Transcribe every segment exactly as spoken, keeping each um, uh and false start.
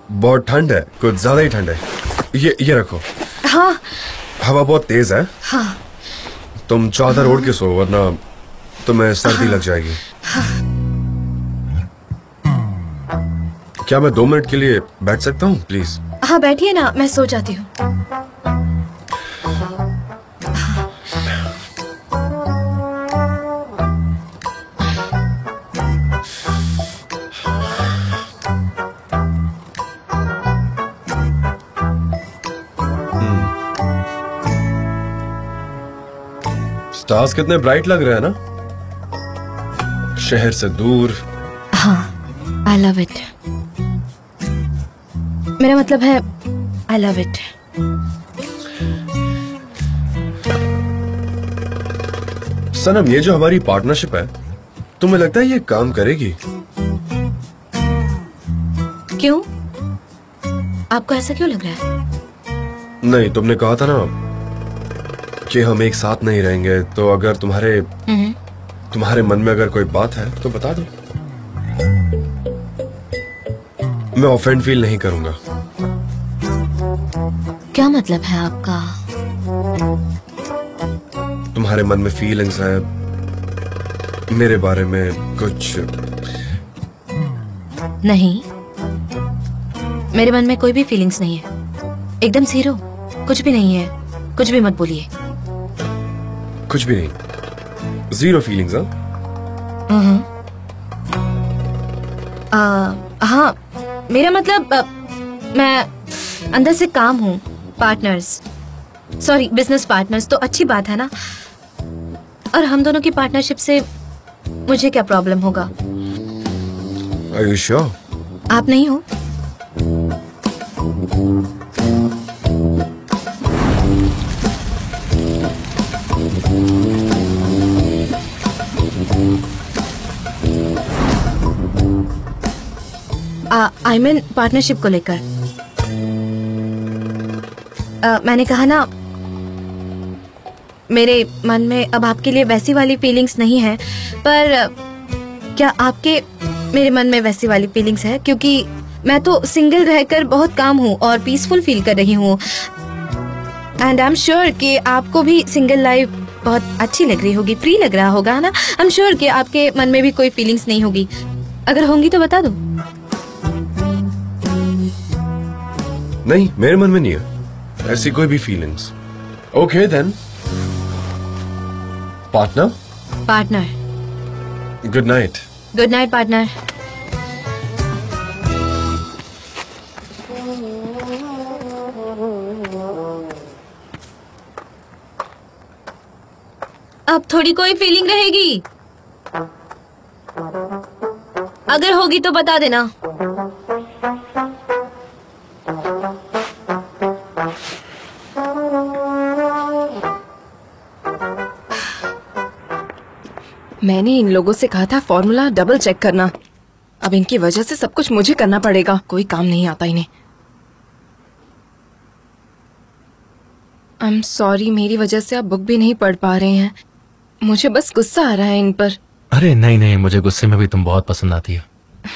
बहुत ठंड है, कुछ ज्यादा ही ठंड है। ये ये रखो। हाँ। हवा बहुत तेज है। हाँ। तुम चादर ओढ़ के सो वरना तुम्हें सर्दी हाँ। लग जाएगी। हाँ। क्या मैं दो मिनट के लिए बैठ सकता हूँ प्लीज? हाँ बैठिए ना, मैं सो जाती हूँ। स्टार्स कितने ब्राइट लग रहे हैं ना, शहर से दूर। हाँ, आई लव इट। मेरा मतलब है आई लव इट। सनम, ये जो हमारी पार्टनरशिप है, तुम्हें लगता है ये काम करेगी? क्यों? आपको ऐसा क्यों लग रहा है? नहीं, तुमने कहा था ना कि हम एक साथ नहीं रहेंगे, तो अगर तुम्हारे तुम्हारे मन में अगर कोई बात है तो बता दो, मैं ऑफेंड फील नहीं करूंगा। क्या मतलब है आपका? तुम्हारे मन में फीलिंग्स है मेरे बारे में कुछ? नहीं, मेरे मन में कोई भी फीलिंग्स नहीं है, एकदम जीरो, कुछ भी नहीं है, कुछ भी मत बोलिए। कुछ भी नहीं, जीरो फीलिंग्स? हाँ आ, हाँ, मेरा मतलब आ, मैं अंदर से काम हूँ, पार्टनर्स, सॉरी बिजनेस पार्टनर्स, तो अच्छी बात है ना। और हम दोनों की पार्टनरशिप से मुझे क्या प्रॉब्लम होगा? Are you sure? आप नहीं हो? आई मीन पार्टनरशिप को लेकर। uh, मैंने कहा ना, मेरे मन में अब आपके लिए वैसी वाली फीलिंग्स नहीं है, पर uh, क्या आपके मेरे मन में वैसी वाली फीलिंग्स है? क्योंकि मैं तो सिंगल रहकर बहुत काम हूँ और पीसफुल फील कर रही हूँ, एंड आई एम श्योर कि आपको भी सिंगल लाइफ बहुत अच्छी लग रही होगी, फ्री लग रहा होगा, है ना? आई एम श्योर कि आपके मन में भी कोई फीलिंग्स नहीं होगी। अगर होंगी तो बता दो। नहीं, मेरे मन में नहीं है ऐसी कोई भी feelings. Okay then, partner. Partner. Good night. Good night partner. अब थोड़ी कोई फीलिंग रहेगी? अगर होगी तो बता देना। मैंने इन लोगों से कहा था फॉर्मूला डबल चेक करना, अब इनकी वजह से सब कुछ मुझे करना पड़ेगा, कोई काम नहीं आता इन्हें। आई एम सॉरी, मेरी वजह से आप बुक भी नहीं पढ़ पा रहे हैं, मुझे बस गुस्सा आ रहा है इन पर। अरे नहीं नहीं, मुझे गुस्से में भी तुम बहुत पसंद आती हो।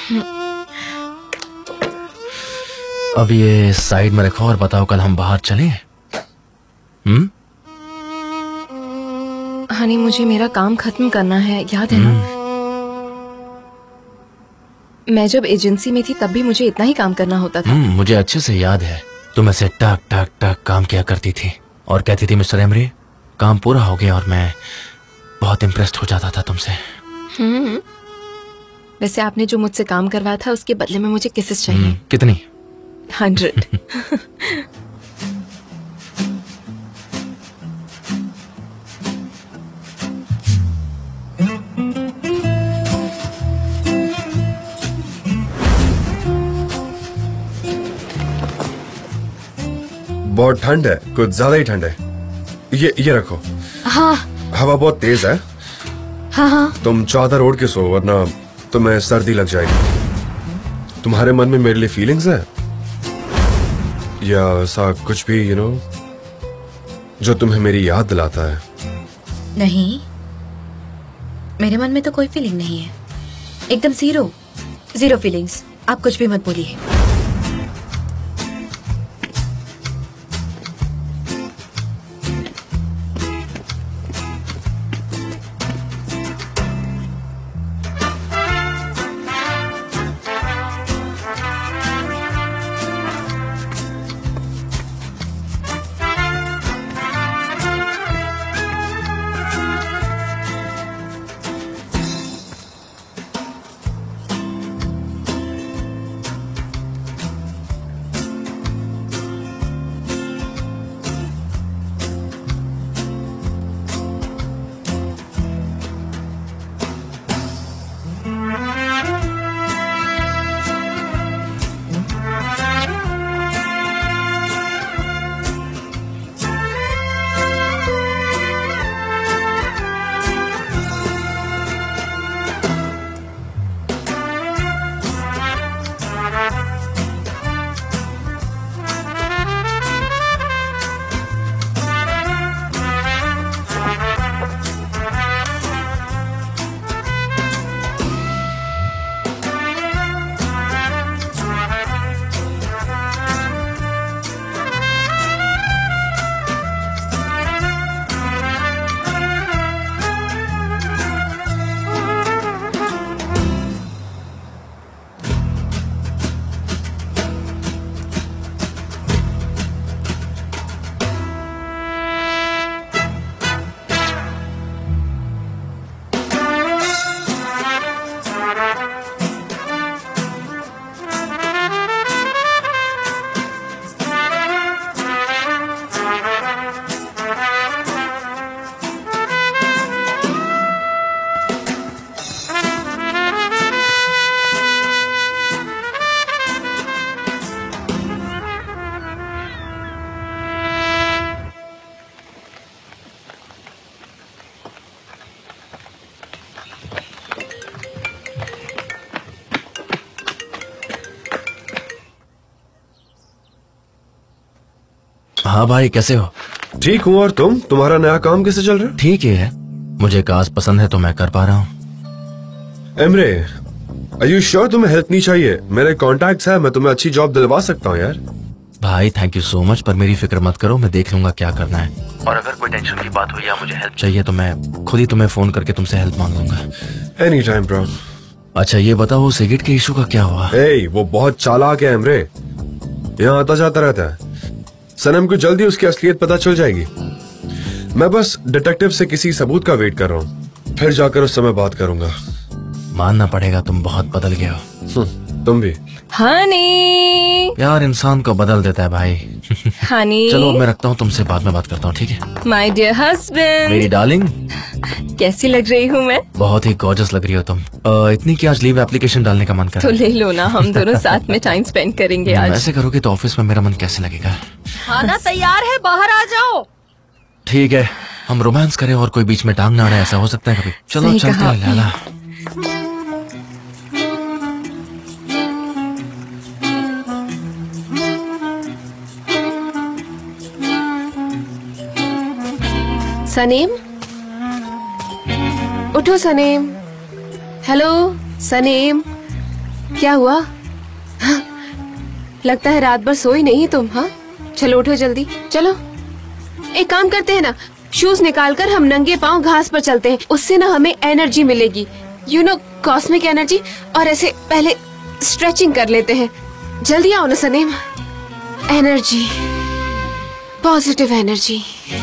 अब ये साइड में रखो और बताओ, कल हम बाहर चलें? हम्म हनी, मुझे मेरा काम खत्म करना है, याद है ना? मैं जब एजेंसी में थी तब भी मुझे इतना ही काम करना होता था। मुझे अच्छे से याद है, तुम ऐसे टक टक टक काम किया करती थी और कहती थी मिस्टर एमरी काम पूरा हो गया, और मैं बहुत इम्प्रेस्ड हो जाता था तुमसे। हम्म वैसे आपने जो मुझसे काम करवाया था उसके बदले में मुझे किसेस चाहिए। कितनी? हंड्रेड। बहुत ठंड है, कुछ ज्यादा ही ठंड है। ये ये रखो। हाँ। हवा बहुत तेज है। हाँ हाँ। तुम चादर ओढ़ के सो वरना तुम्हें सर्दी लग जाएगी। तुम्हारे मन में मेरे लिए फीलिंग्स है या ऐसा कुछ भी, यू नो, जो तुम्हें मेरी याद दिलाता है? नहीं, मेरे मन में तो कोई फीलिंग नहीं है, एकदम जीरो, जीरो फीलिंग्स। आप कुछ भी मत बोलिए। हाँ भाई, कैसे हो? ठीक हूँ। और तुम, तुम्हारा नया काम कैसे चल रहा है? ठीक ही है, मुझे काज पसंद है तो मैं कर पा रहा हूँ। एमरे, आर यू श्योर तुम्हें हेल्प नहीं चाहिए? मेरे कॉन्टैक्ट्स है, मैं तुम्हें अच्छी जॉब दिलवा सकता हूँ यार। भाई थैंक यू सो मच, पर मेरी फिक्र मत करो, मैं देख लूंगा क्या करना है। और अगर कोई टेंशन की बात हुई या मुझे हेल्प चाहिए तो मैं खुद ही तुम्हें फोन करके तुमसे हेल्प मांग लूंगा। Any time bro. अच्छा ये बताओ, सिगरेट के इशू का क्या हुआ? ए, वो बहुत चालाक है एमरे, यहाँ आता जाता रहता है। सनम को जल्दी उसकी असलियत पता चल जाएगी। मैं बस डिटेक्टिव से किसी सबूत का वेट कर रहा हूँ, फिर जाकर उस समय बात करूंगा। मानना पड़ेगा तुम बहुत बदल गए हो। तुम भी। हनी, यार इंसान को बदल देता है भाई। हनी। चलो अब मैं रखता हूँ, तुमसे बाद में बात करता हूँ, ठीक है? My dear husband. मेरी डार्लिंग, कैसी लग रही हूँ मैं? बहुत ही गॉर्जस लग रही हो तुम। आ, इतनी कि आज लीव एप्लीकेशन डालने का मन कर तो रहा है। ले लो ना, हम दोनों साथ में टाइम स्पेंड करेंगे आज। ऐसे करोगे तो ऑफिस में मेरा मन कैसे लगेगा? खाना तैयार है, बाहर आ जाओ। ठीक है, हम रोमांस करें और कोई बीच में टांग ना अड़े, ऐसा हो सकता है कभी? चलो सही चलते कहा हैं लैला। सनीम, उठो सनीम। हेलो सनीम, क्या हुआ? हाँ? लगता है रात भर सोई नहीं तुम। हाँ चलो उठो जल्दी, चलो। एक काम करते हैं ना, शूज निकालकर हम नंगे पांव घास पर चलते हैं, उससे ना हमें एनर्जी मिलेगी, यू नो कॉस्मिक एनर्जी। और ऐसे पहले स्ट्रेचिंग कर लेते हैं। जल्दी आओ ना सनीम। Energy, positive energy.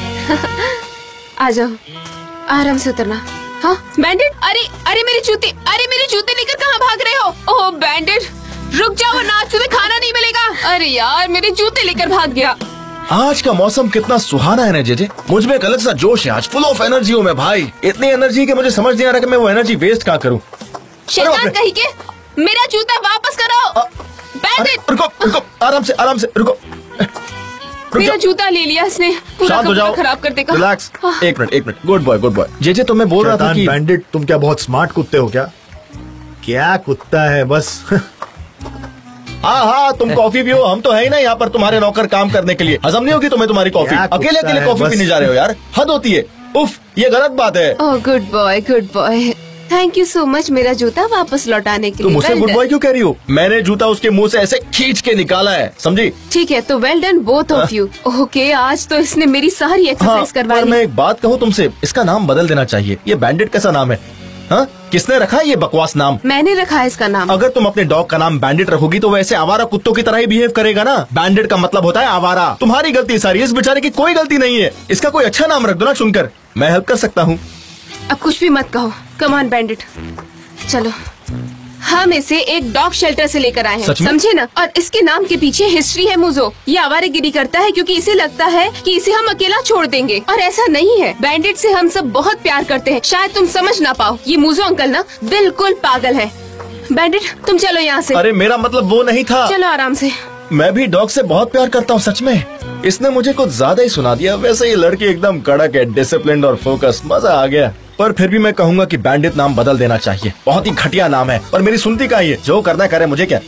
आ जाओ, आराम से उतरना। हाँ बैंडेड, अरे अरे मेरी जूते, अरे मेरी जूते लेकर कहाँ भाग रहे हो? ओह बैंडेड, रुक जाओ वरना आज तुम्हें खाना नहीं मिलेगा। अरे यार मेरे जूते लेकर भाग गया। आज का मौसम कितना सुहाना है ना जेजे, मुझ में एक अलग सा जोश है, आज फुल ऑफ एनर्जी हूँ मैं भाई। इतनी एनर्जी कि मुझे समझ नहीं आ रहा कि मैं वो एनर्जी वेस्ट क्या करूँ। शैतान कहीं के, मेरा जूता वापस करो। बैंडेड, रुको रुको, आराम से आराम से रुको। मेरा जूता ले लिया इसने, पूरा शांत हो कपड़ा जाओ, खराब कर देगा। रिलैक्स, एक मिनट एक minute, good boy good boy. जेजे तो मैं बोल रहा था कि बैंडिट, तुम क्या बहुत स्मार्ट कुत्ते हो क्या? क्या कुत्ता है बस। हाँ हाँ तुम कॉफी पियो, हम तो है ही ना यहाँ पर तुम्हारे नौकर काम करने के लिए। हजम नहीं होगी तुम्हें तुम्हारी कॉफी? क्या अकेले कुत्ता अकेले है, कॉफी बस। पीने जा रहे हो यार, हद होती है। उफ, ये गलत बात है। Oh good boy, good boy, thank you so much मेरा जूता वापस लौटाने के तुम लिए। मुझसे Well गुड done. बॉय क्यों कह रही हो? मैंने जूता उसके मुंह से ऐसे खींच के निकाला है, समझी? ठीक है तो well done both of you. Okay, आज तो इसने मेरी सारी हाँ, एक्सरसाइज करवा पर ली। मैं एक बात कहूँ तुमसे, इसका नाम बदल देना चाहिए। ये बैंडिट कैसा नाम है? हाँ, किसने रखा है ये बकवास नाम? मैंने रखा है इसका नाम। अगर तुम अपने डॉग का नाम बैंडिट रखोगी तो वैसे आवारा कुत्तों की तरह ही बिहेव करेगा ना। बैंडिट का मतलब होता है आवारा। तुम्हारी गलती सारी, इस बेचारे की कोई गलती नहीं है। इसका कोई अच्छा नाम रख दो ना चुनकर, मैं हेल्प कर सकता हूँ। अब कुछ भी मत कहो, कम ऑन बैंडिट, चलो। हम इसे एक डॉग शेल्टर से लेकर आए हैं, सच में? समझे ना? और इसके नाम के पीछे हिस्ट्री है मुझो। ये आवारागिरी करता है क्योंकि इसे लगता है कि इसे हम अकेला छोड़ देंगे, और ऐसा नहीं है। बैंडिट से हम सब बहुत प्यार करते हैं, शायद तुम समझ ना पाओ। ये मुझो अंकल ना बिल्कुल पागल है। बैंडिट तुम चलो यहाँ से। अरे मेरा मतलब वो नहीं था। चलो आराम से। मैं भी डॉग से बहुत प्यार करता हूँ सच में। इसने मुझे कुछ ज्यादा ही सुना दिया। वैसे ये लड़की एकदम कड़क है, डिसिप्लिन और फोकस, मजा आ गया। पर फिर भी मैं कहूंगा कि बैंडिट नाम बदल देना चाहिए। बहुत ही घटिया नाम है, पर मेरी सुनती का ये, जो करना करे, मुझे क्या।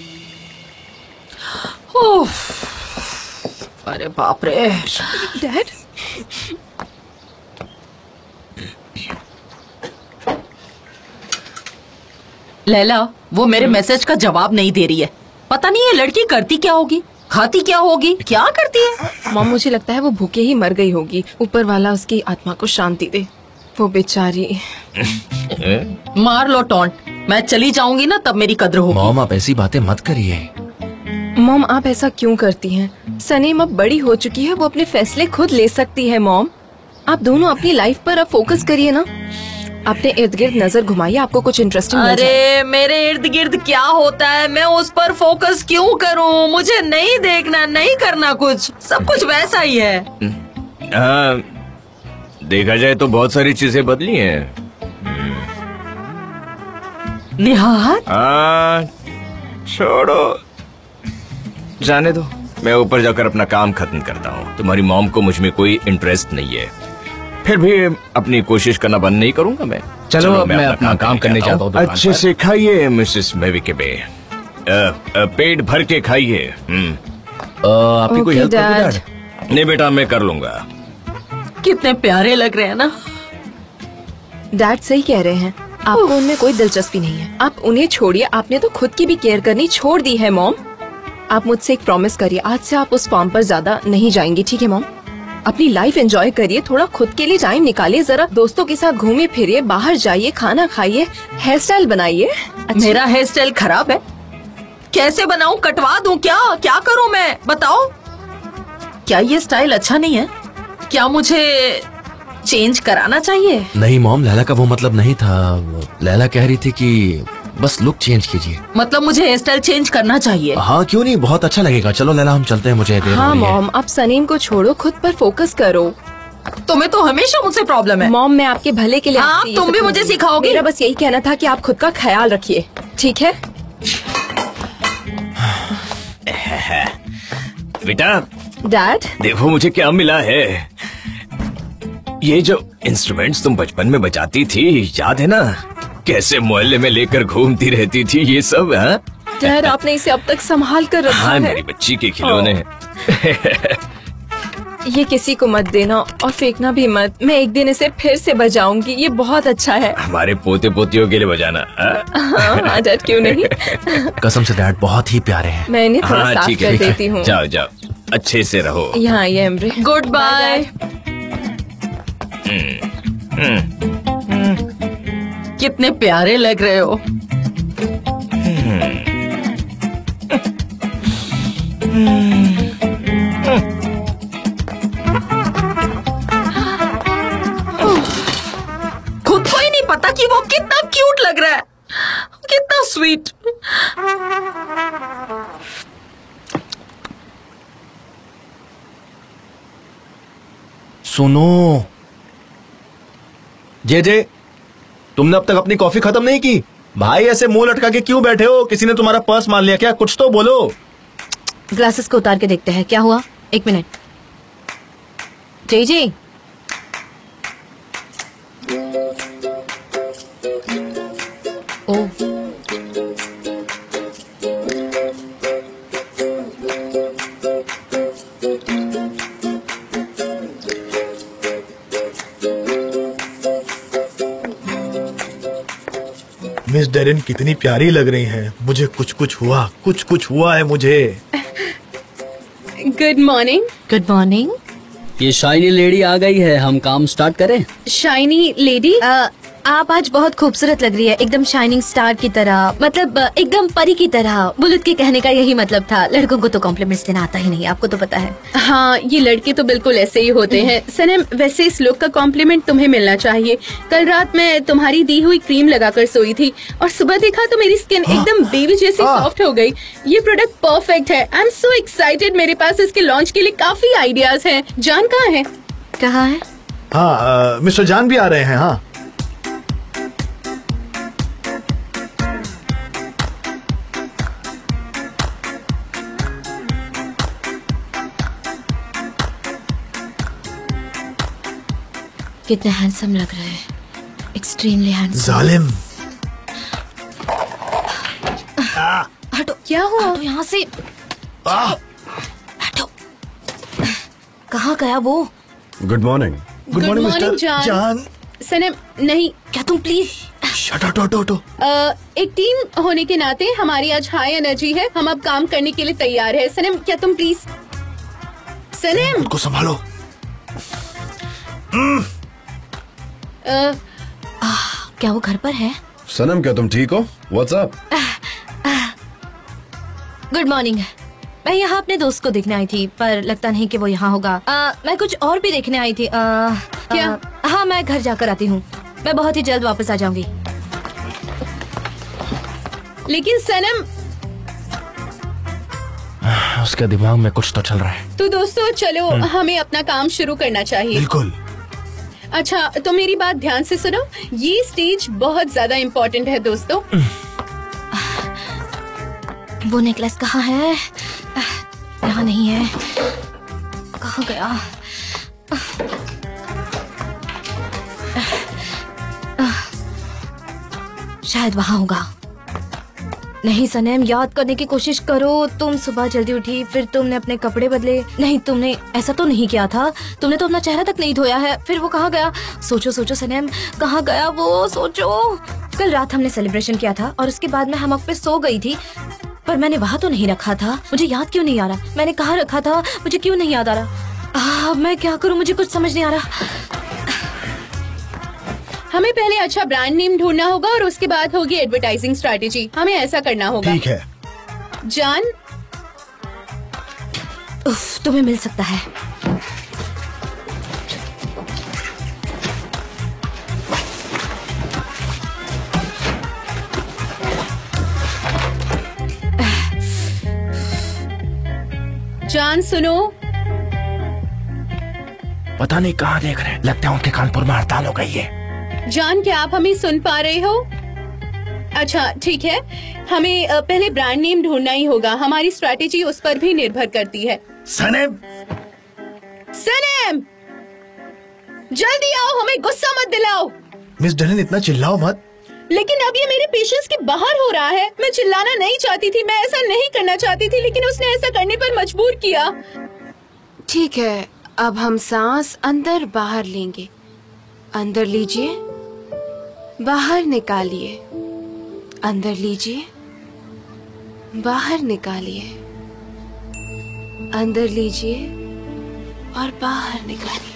अरे बाप रे। डैड, लैला, वो मेरे मैसेज का जवाब नहीं दे रही है। पता नहीं ये लड़की करती क्या होगी, खाती क्या होगी, क्या करती है। मॉम मुझे लगता है वो भूखे ही मर गई होगी। ऊपर वाला उसकी आत्मा को शांति दे। वो बेचारी। मार लो टॉन्ट, मैं चली जाऊंगी ना तब मेरी कद्र होगी। मॉम आप ऐसी बातें मत करिए। मॉम आप ऐसा क्यों करती हैं? सनीम अब बड़ी हो चुकी है, वो अपने फैसले खुद ले सकती है। मॉम आप दोनों अपनी लाइफ पर अब फोकस करिए ना। अपने इर्द गिर्द नजर घुमाइए, आपको कुछ इंटरेस्टिंग मिल जाए। अरे मेरे इर्द गिर्द क्या होता है, मैं उस पर फोकस क्यों करूं? मुझे नहीं देखना, नहीं करना कुछ, सब कुछ वैसा ही है। हाँ, देखा जाए तो बहुत सारी चीजें बदली हैं। निहार, हाँ, छोड़ो, जाने दो। मैं ऊपर जाकर अपना काम खत्म करता हूँ। तुम्हारी मॉम को मुझ में कोई इंटरेस्ट नहीं है। फिर भी अपनी कोशिश करना बंद नहीं करूंगा मैं। चलो, अब मैं अपना काम करने जाता हूँ दुकान अच्छे पर। से खाइए मिसेस मेविकेबे, पेट भर के खाइए। हम्म। आपकी कोई Okay, हेल्प Dad. नहीं बेटा, मैं कर लूंगा। कितने प्यारे लग रहे हैं ना। डैड सही कह रहे हैं, आपको उनमें कोई दिलचस्पी नहीं है। आप उन्हें छोड़िए, आपने तो खुद की भी केयर करनी छोड़ दी है मॉम। आप मुझसे एक प्रॉमिस करिए, आज से आप उस फार्म पर ज्यादा नहीं जाएंगी, ठीक है मॉम? अपनी लाइफ एंजॉय करिए, थोड़ा खुद के लिए टाइम निकालिए, जरा दोस्तों के साथ घूमिए फिरिए, बाहर जाइए, खाना खाइए, हेयर स्टाइल बनाइए। मेरा हेयर स्टाइल खराब है, कैसे बनाऊं? कटवा दूं क्या? क्या करूं मैं, बताओ? क्या ये स्टाइल अच्छा नहीं है? क्या मुझे चेंज कराना चाहिए? नहीं मॉम, लैला का वो मतलब नहीं था। लैला कह रही थी कि बस लुक चेंज कीजिए। मतलब मुझे हेयर स्टाइल चेंज करना चाहिए? हाँ क्यों नहीं, बहुत अच्छा लगेगा। चलो लैला हम चलते हैं, मुझे देर हो हाँ रही है। मॉम, आप सनीम को छोड़ो, खुद पर फोकस करो। तुम्हें तो हमेशा मुझसे प्रॉब्लम है। मॉम, मैं आपके भले के लिए हाँ, आपसे ये तुम सब भी मुझे कहूंगी। सिखाओगी? मेरा बस यही कहना था कि आप खुद का ख्याल रखिए, ठीक है? बेटा डैड, देखो मुझे क्या मिला है। ये जो इंस्ट्रूमेंट्स तुम बचपन में बजाती थी, याद है ना? कैसे मोहल्ले में लेकर घूमती रहती थी ये सब। हाँ डैड, आपने इसे अब तक संभाल कर रखा हाँ, है। मेरी बच्ची के खिलौने। ये किसी को मत देना और फेंकना भी मत। मैं एक दिन इसे फिर से बजाऊंगी, ये बहुत अच्छा है। हमारे पोते पोतियों के लिए बजाना। हाँ? हाँ डैड, क्यों नहीं। कसम से डैड बहुत ही प्यारे हैं। मैं इन्हें थोड़ा हाँ साफ ठीक कर है, ठीक देती है। हूँ। जाओ जाओ, अच्छे से रहो। यहाँ ये एमरे। Good bye. कितने प्यारे लग रहे हो। खुद को ही नहीं पता कि वो कितना क्यूट लग रहा है, कितना स्वीट। सुनो जे जे, तुमने अब तक अपनी कॉफी खत्म नहीं की। भाई ऐसे मुंह लटका के क्यों बैठे हो? किसी ने तुम्हारा पर्स मान लिया क्या? कुछ तो बोलो। ग्लासेस को उतार के देखते हैं क्या हुआ। एक मिनट। जी जी, ओ मिस डेरिन कितनी प्यारी लग रही हैं। मुझे कुछ कुछ हुआ, कुछ कुछ हुआ है मुझे। Good morning. Good morning. ये शाइनी लेडी आ गई है, हम काम स्टार्ट करें? शाइनी लेडी, आप आज बहुत खूबसूरत लग रही है, एकदम शाइनिंग स्टार की तरह, मतलब अ, एकदम परी की तरह। बुलेट के कहने का यही मतलब था। लड़कों को तो कॉम्प्लीमेंट्स देना आता ही नहीं, आपको तो पता है। हाँ, ये लड़के तो बिल्कुल ऐसे ही होते हैं। सनम, वैसे इस लुक का कॉम्प्लीमेंट तुम्हें मिलना चाहिए। कल रात मैं तुम्हारी दी हुई क्रीम लगाकर सोई थी और सुबह देखा तो मेरी स्किन एकदम बेबी जैसी सॉफ्ट हो गई। ये प्रोडक्ट परफेक्ट है। I am so excited. मेरे पास इसके लॉन्च के लिए काफी आइडियाज हैं। जान कहाँ है? कहाँ है? हाँ, मिस्टर जान भी आ रहे हैं। हाँ कितने हैंडसम लग रहे हैं, एक्सट्रीमली हैंडसम। जालिम। हटो। क्या हुआ? हटो यहाँ से। हटो। कहाँ गया वो? Good morning. Good morning mister जान। जान। सनम, नहीं, क्या तुम प्लीज। शट हटो हटो हटो। अ, एक टीम होने के नाते हमारी आज हाई एनर्जी है। हम अब काम करने के लिए तैयार है। सनम, क्या तुम प्लीज। सनम, खुद को संभालो। अ, क्या वो घर पर है? सनम क्या तुम ठीक हो? What's up? Good morning. मैं यहाँ अपने दोस्त को देखने आई थी, पर लगता नहीं कि वो यहाँ होगा। आ, मैं कुछ और भी देखने आई थी। आ, क्या? आ, हाँ, मैं घर जाकर आती हूँ। मैं बहुत ही जल्द वापस आ जाऊंगी। लेकिन सनम, उसके दिमाग में कुछ तो चल रहा है। तो दोस्तों चलो, हमें अपना काम शुरू करना चाहिए। बिल्कुल। अच्छा, तो मेरी बात ध्यान से सुनो। ये स्टेज बहुत ज्यादा इम्पोर्टेंट है दोस्तों। वो नेकलेस कहाँ है? यहाँ नहीं है। कहाँ गया? शायद वहाँ होगा। नहीं सनम, याद करने की कोशिश करो। तुम सुबह जल्दी उठी, फिर तुमने अपने कपड़े बदले। नहीं, तुमने ऐसा तो नहीं किया था। तुमने तो अपना चेहरा तक नहीं धोया है। फिर वो कहाँ गया? सोचो सोचो सनम, कहाँ गया वो? सोचो। कल रात हमने सेलिब्रेशन किया था और उसके बाद मैं हमक पे सो गई थी, पर मैंने वहाँ तो नहीं रखा था। मुझे याद क्यों नहीं आ रहा? मैंने कहाँ रखा था? मुझे क्यों नहीं याद आ रहा? आ, मैं क्या करूँ? मुझे कुछ समझ नहीं आ रहा। हमें पहले अच्छा ब्रांड नेम ढूंढना होगा और उसके बाद होगी एडवर्टाइजिंग स्ट्रैटेजी। हमें ऐसा करना होगा। ठीक है जान। उफ, तुम्हें मिल सकता है। जान सुनो। पता नहीं कहाँ देख रहे हैं, लगता है उनके कानपुर में हड़ताल हो गई है। जान, क्या आप हमें सुन पा रहे हो? अच्छा ठीक है, हमें अ, पहले ब्रांड नेम ढूंढना ही होगा। हमारी स्ट्रैटेजी उस पर भी निर्भर करती है। सनम, सनम, जल्दी आओ, हमें गुस्सा मत दिलाओ। मिस डलन इतना चिल्लाओ मत। लेकिन अब ये मेरे पेशेंस के बाहर हो रहा है। मैं चिल्लाना नहीं चाहती थी, मैं ऐसा नहीं करना चाहती थी, लेकिन उसने ऐसा करने पर मजबूर किया। ठीक है, अब हम सांस अंदर बाहर लेंगे। अंदर लीजिए, बाहर निकालिए। अंदर लीजिए, बाहर निकालिए। अंदर लीजिए और बाहर निकालिए।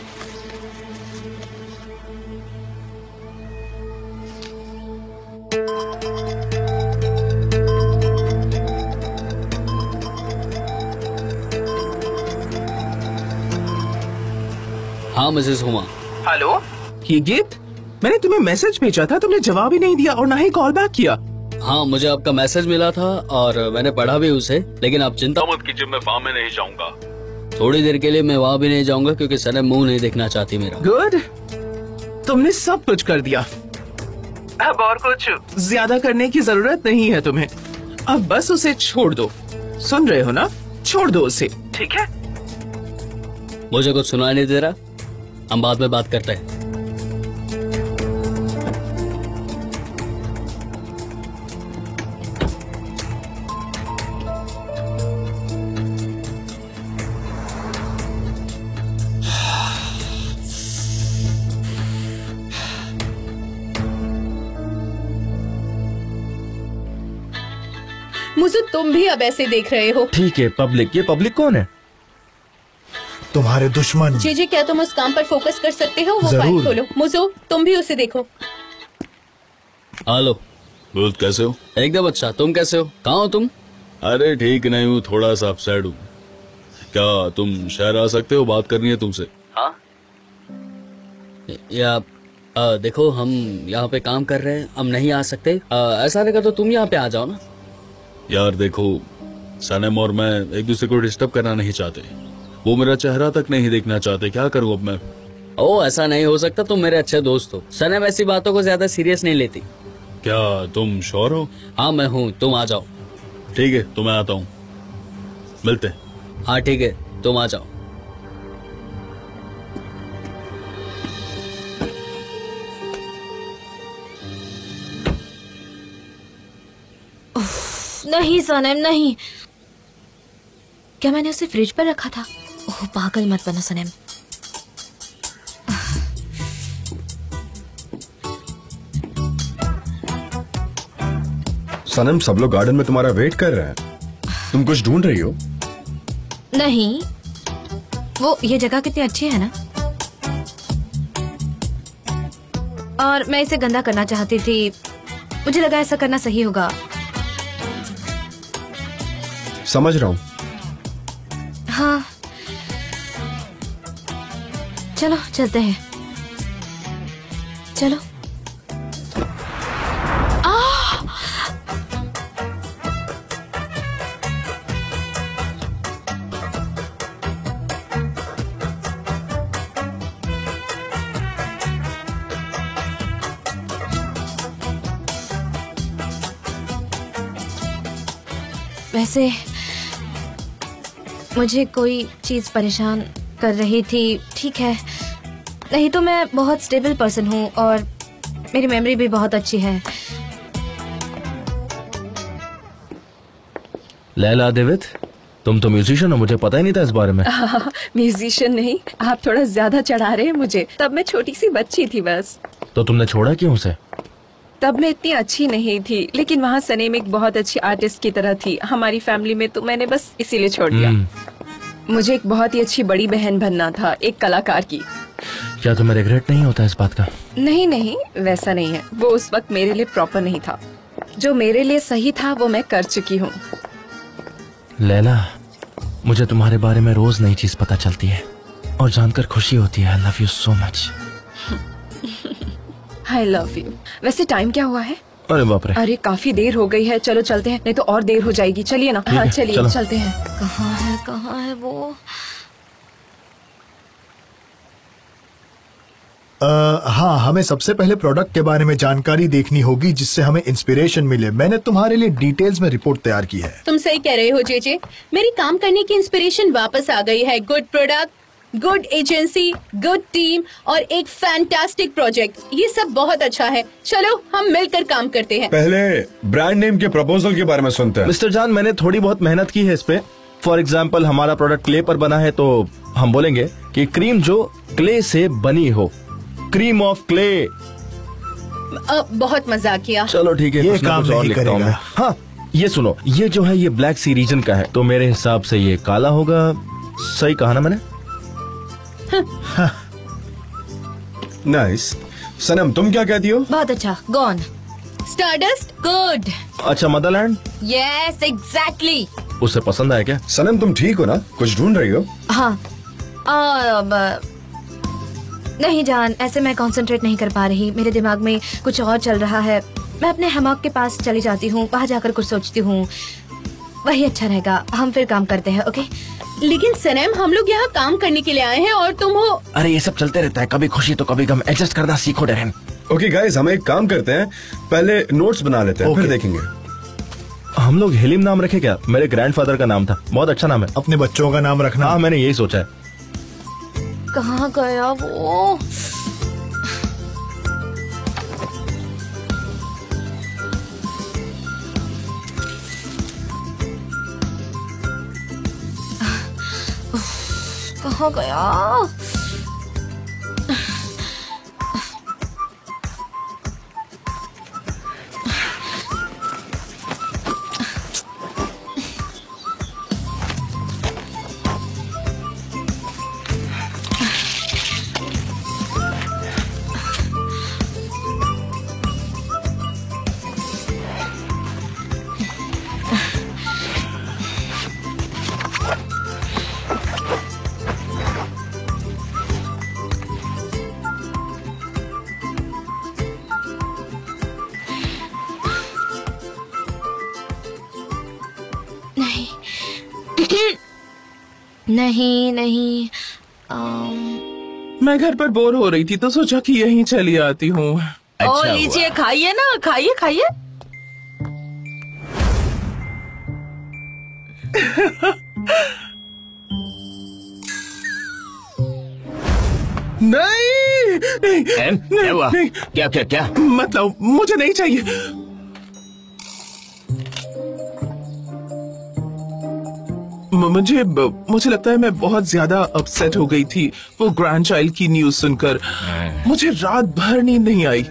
हाँ मिसेस हुमा। हेलो, ये गीत, मैंने तुम्हें मैसेज भेजा था, तुमने जवाब ही नहीं दिया और ना ही कॉल बैक किया। हाँ, मुझे आपका मैसेज मिला था और मैंने पढ़ा भी उसे, लेकिन आप चिंता मत कीजिए, मैं वहाँ में नहीं जाऊंगा। थोड़ी देर के लिए मैं वहाँ भी नहीं जाऊंगा क्योंकि सनम मुंह नहीं देखना चाहती मेरा। गुड, तुमने सब कुछ कर दिया। अब और कुछ ज्यादा करने की जरूरत नहीं है तुम्हें। अब बस उसे छोड़ दो। सुन रहे हो ना? छोड़ दो उसे, ठीक है? मुझे कुछ सुनाई नहीं दे रहा, हम बाद में बात करते हैं। मुझे तुम भी अब ऐसे देख रहे हो। ठीक है, पब्लिक। ये पब्लिक कौन है? तुम्हारे दुश्मन। जी जी, क्या तुम उस काम पर फोकस कर सकते हो? वो फाइल खोलो। मुझो, तुम भी उसे देखो। हेलो, बोल, कैसे हो? एकदम अच्छा, तुम कैसे हो? कहाँ हो तुम? अरे ठीक नहीं हूँ, थोड़ा सा अपसेट हूँ। क्या तुम शहर आ सकते हो? बात करनी है तुमसे। हाँ, या आ, देखो, हम यहाँ पे काम कर रहे हैं, हम नहीं आ सकते। आ, ऐसा रहेगा तो तुम यहाँ पे आ जाओ ना। यार देखो, सनम और मैं एक दूसरे को डिस्टर्ब करना नहीं चाहते। वो मेरा चेहरा तक नहीं देखना चाहते। क्या करूँ अब मैं? ओ, ऐसा नहीं हो सकता, तुम मेरे अच्छे दोस्त हो। सनम ऐसी बातों को ज्यादा सीरियस नहीं लेती। क्या तुम श्योर हो? हाँ मैं हूँ, तुम आ जाओ। ठीक है, तो मैं आता हूँ, मिलते हैं। हाँ ठीक है, तुम आ जाओ। नहीं सनम, नहीं। क्या मैंने उसे फ्रिज पर रखा था? ओह, पागल मत बनो सनम। सनम, सब लोग गार्डन में तुम्हारा वेट कर रहे हैं। तुम कुछ ढूंढ रही हो? नहीं, वो ये जगह कितनी अच्छी है ना, और मैं इसे गंदा करना चाहती थी। मुझे लगा ऐसा करना सही होगा। समझ रहा हूँ। हाँ, चलो चलते हैं। चलो। वैसे मुझे कोई चीज परेशान कर रही थी, ठीक है। नहीं तो मैं बहुत स्टेबल पर्सन हूँ और मेरी मेमोरी भी बहुत अच्छी है। लैला देवित, तुम तो म्यूजिशियन हो, मुझे पता ही नहीं था इस बारे में। म्यूजिशियन नहीं, आप थोड़ा ज्यादा चढ़ा रहे हैं मुझे। तब मैं छोटी सी बच्ची थी बस। तो तुमने छोड़ा क्यों उसे? तब मैं इतनी अच्छी नहीं थी, लेकिन वहाँ सनेम एक बहुत अच्छी आर्टिस्ट की तरह थी हमारी फैमिली में, तो मैंने बस इसीलिए छोड़ दिया। मुझे एक बहुत ही अच्छी बड़ी बहन बनना था, एक कलाकार की। क्या तुम्हें रिग्रेट नहीं होता इस बात का? नहीं नहीं, वैसा नहीं है। वो उस वक्त मेरे लिए प्रॉपर नहीं था। जो मेरे लिए सही था वो मैं कर चुकी हूँ। लैला, मुझे तुम्हारे बारे में रोज नई चीज पता चलती है और जानकर खुशी होती है। I love you so much. I love you. वैसे टाइम क्या हुआ है? अरे बाप रे। अरे काफी देर हो गई है, चलो चलते हैं, नहीं तो और देर हो जाएगी। चलिए ना। हाँ चलिए चलते हैं। कहाँ है कहाँ है वो? आ, हाँ, हमें सबसे पहले प्रोडक्ट के बारे में जानकारी देखनी होगी जिससे हमें इंस्पिरेशन मिले। मैंने तुम्हारे लिए डिटेल्स में रिपोर्ट तैयार की है। तुम सही कह रहे हो जेजे, मेरी काम करने की इंस्पिरेशन वापस आ गई है। Good product, good agency, good team और एक फैंटास्टिक प्रोजेक्ट, ये सब बहुत अच्छा है। चलो हम मिलकर काम करते हैं। पहले ब्रांड नेम के प्रपोजल के बारे में सुनते हैं। मिस्टर जान, मैंने थोड़ी बहुत मेहनत की है इस पे। फॉर एग्जाम्पल, हमारा प्रोडक्ट क्ले पर बना है, तो हम बोलेंगे कि क्रीम जो क्ले से बनी हो, क्रीम ऑफ क्ले। अब बहुत मजाक किया। चलो ठीक है, ये काम नहीं करेगा। हाँ, ये सुनो, ये जो है ये ब्लैक सी रीजन का है, तो मेरे हिसाब से ये काला होगा। सही कहा ना मैंने? नाइस। सनम, तुम क्या कहती हो? बहुत अच्छा। गॉन। Stardust, good. अच्छा, मदरलैंड? Yes exactly. उसे पसंद आया क्या? सनम, तुम ठीक हो ना? कुछ ढूंढ रही हो? हाँ। अब नहीं जान, ऐसे मैं कंसंट्रेट नहीं कर पा रही। मेरे दिमाग में कुछ और चल रहा है। मैं अपने हमाक के पास चली जाती हूँ, वहाँ जाकर कुछ सोचती हूँ, वही अच्छा रहेगा। हम फिर काम करते हैं, ओके? लेकिन सनम, हम लोग यहाँ काम करने के लिए आए हैं और तुम हो। अरे ये सब चलते रहता है, कभी खुशी तो कभी गम। एडजस्ट करना सीखो डरन। ओके गाइस, हम एक काम करते हैं, पहले नोट्स बना लेते हैं, okay. फिर देखेंगे। हम लोग हिलिम नाम रखे क्या? मेरे ग्रैंडफादर का नाम था, बहुत अच्छा नाम है। अपने बच्चों का नाम रखना। हाँ, मैंने यही सोचा है। कहाँ गया वो? कहाँ गया? नहीं नहीं आम... मैं घर पर बोर हो रही थी तो सोचा कि यहीं चली आती हूँ। अच्छा, ओ लीजिए, खाइए ना, खाइए खाइए। नहीं नहीं, एम, क्या हुआ? नहीं, क्या क्या क्या? मतलब मुझे नहीं चाहिए। मुझे मुझे लगता है मैं बहुत ज्यादा अपसेट हो गई थी वो ग्रैंड चाइल्ड की न्यूज सुनकर। मुझे रात भर नींद नहीं आई।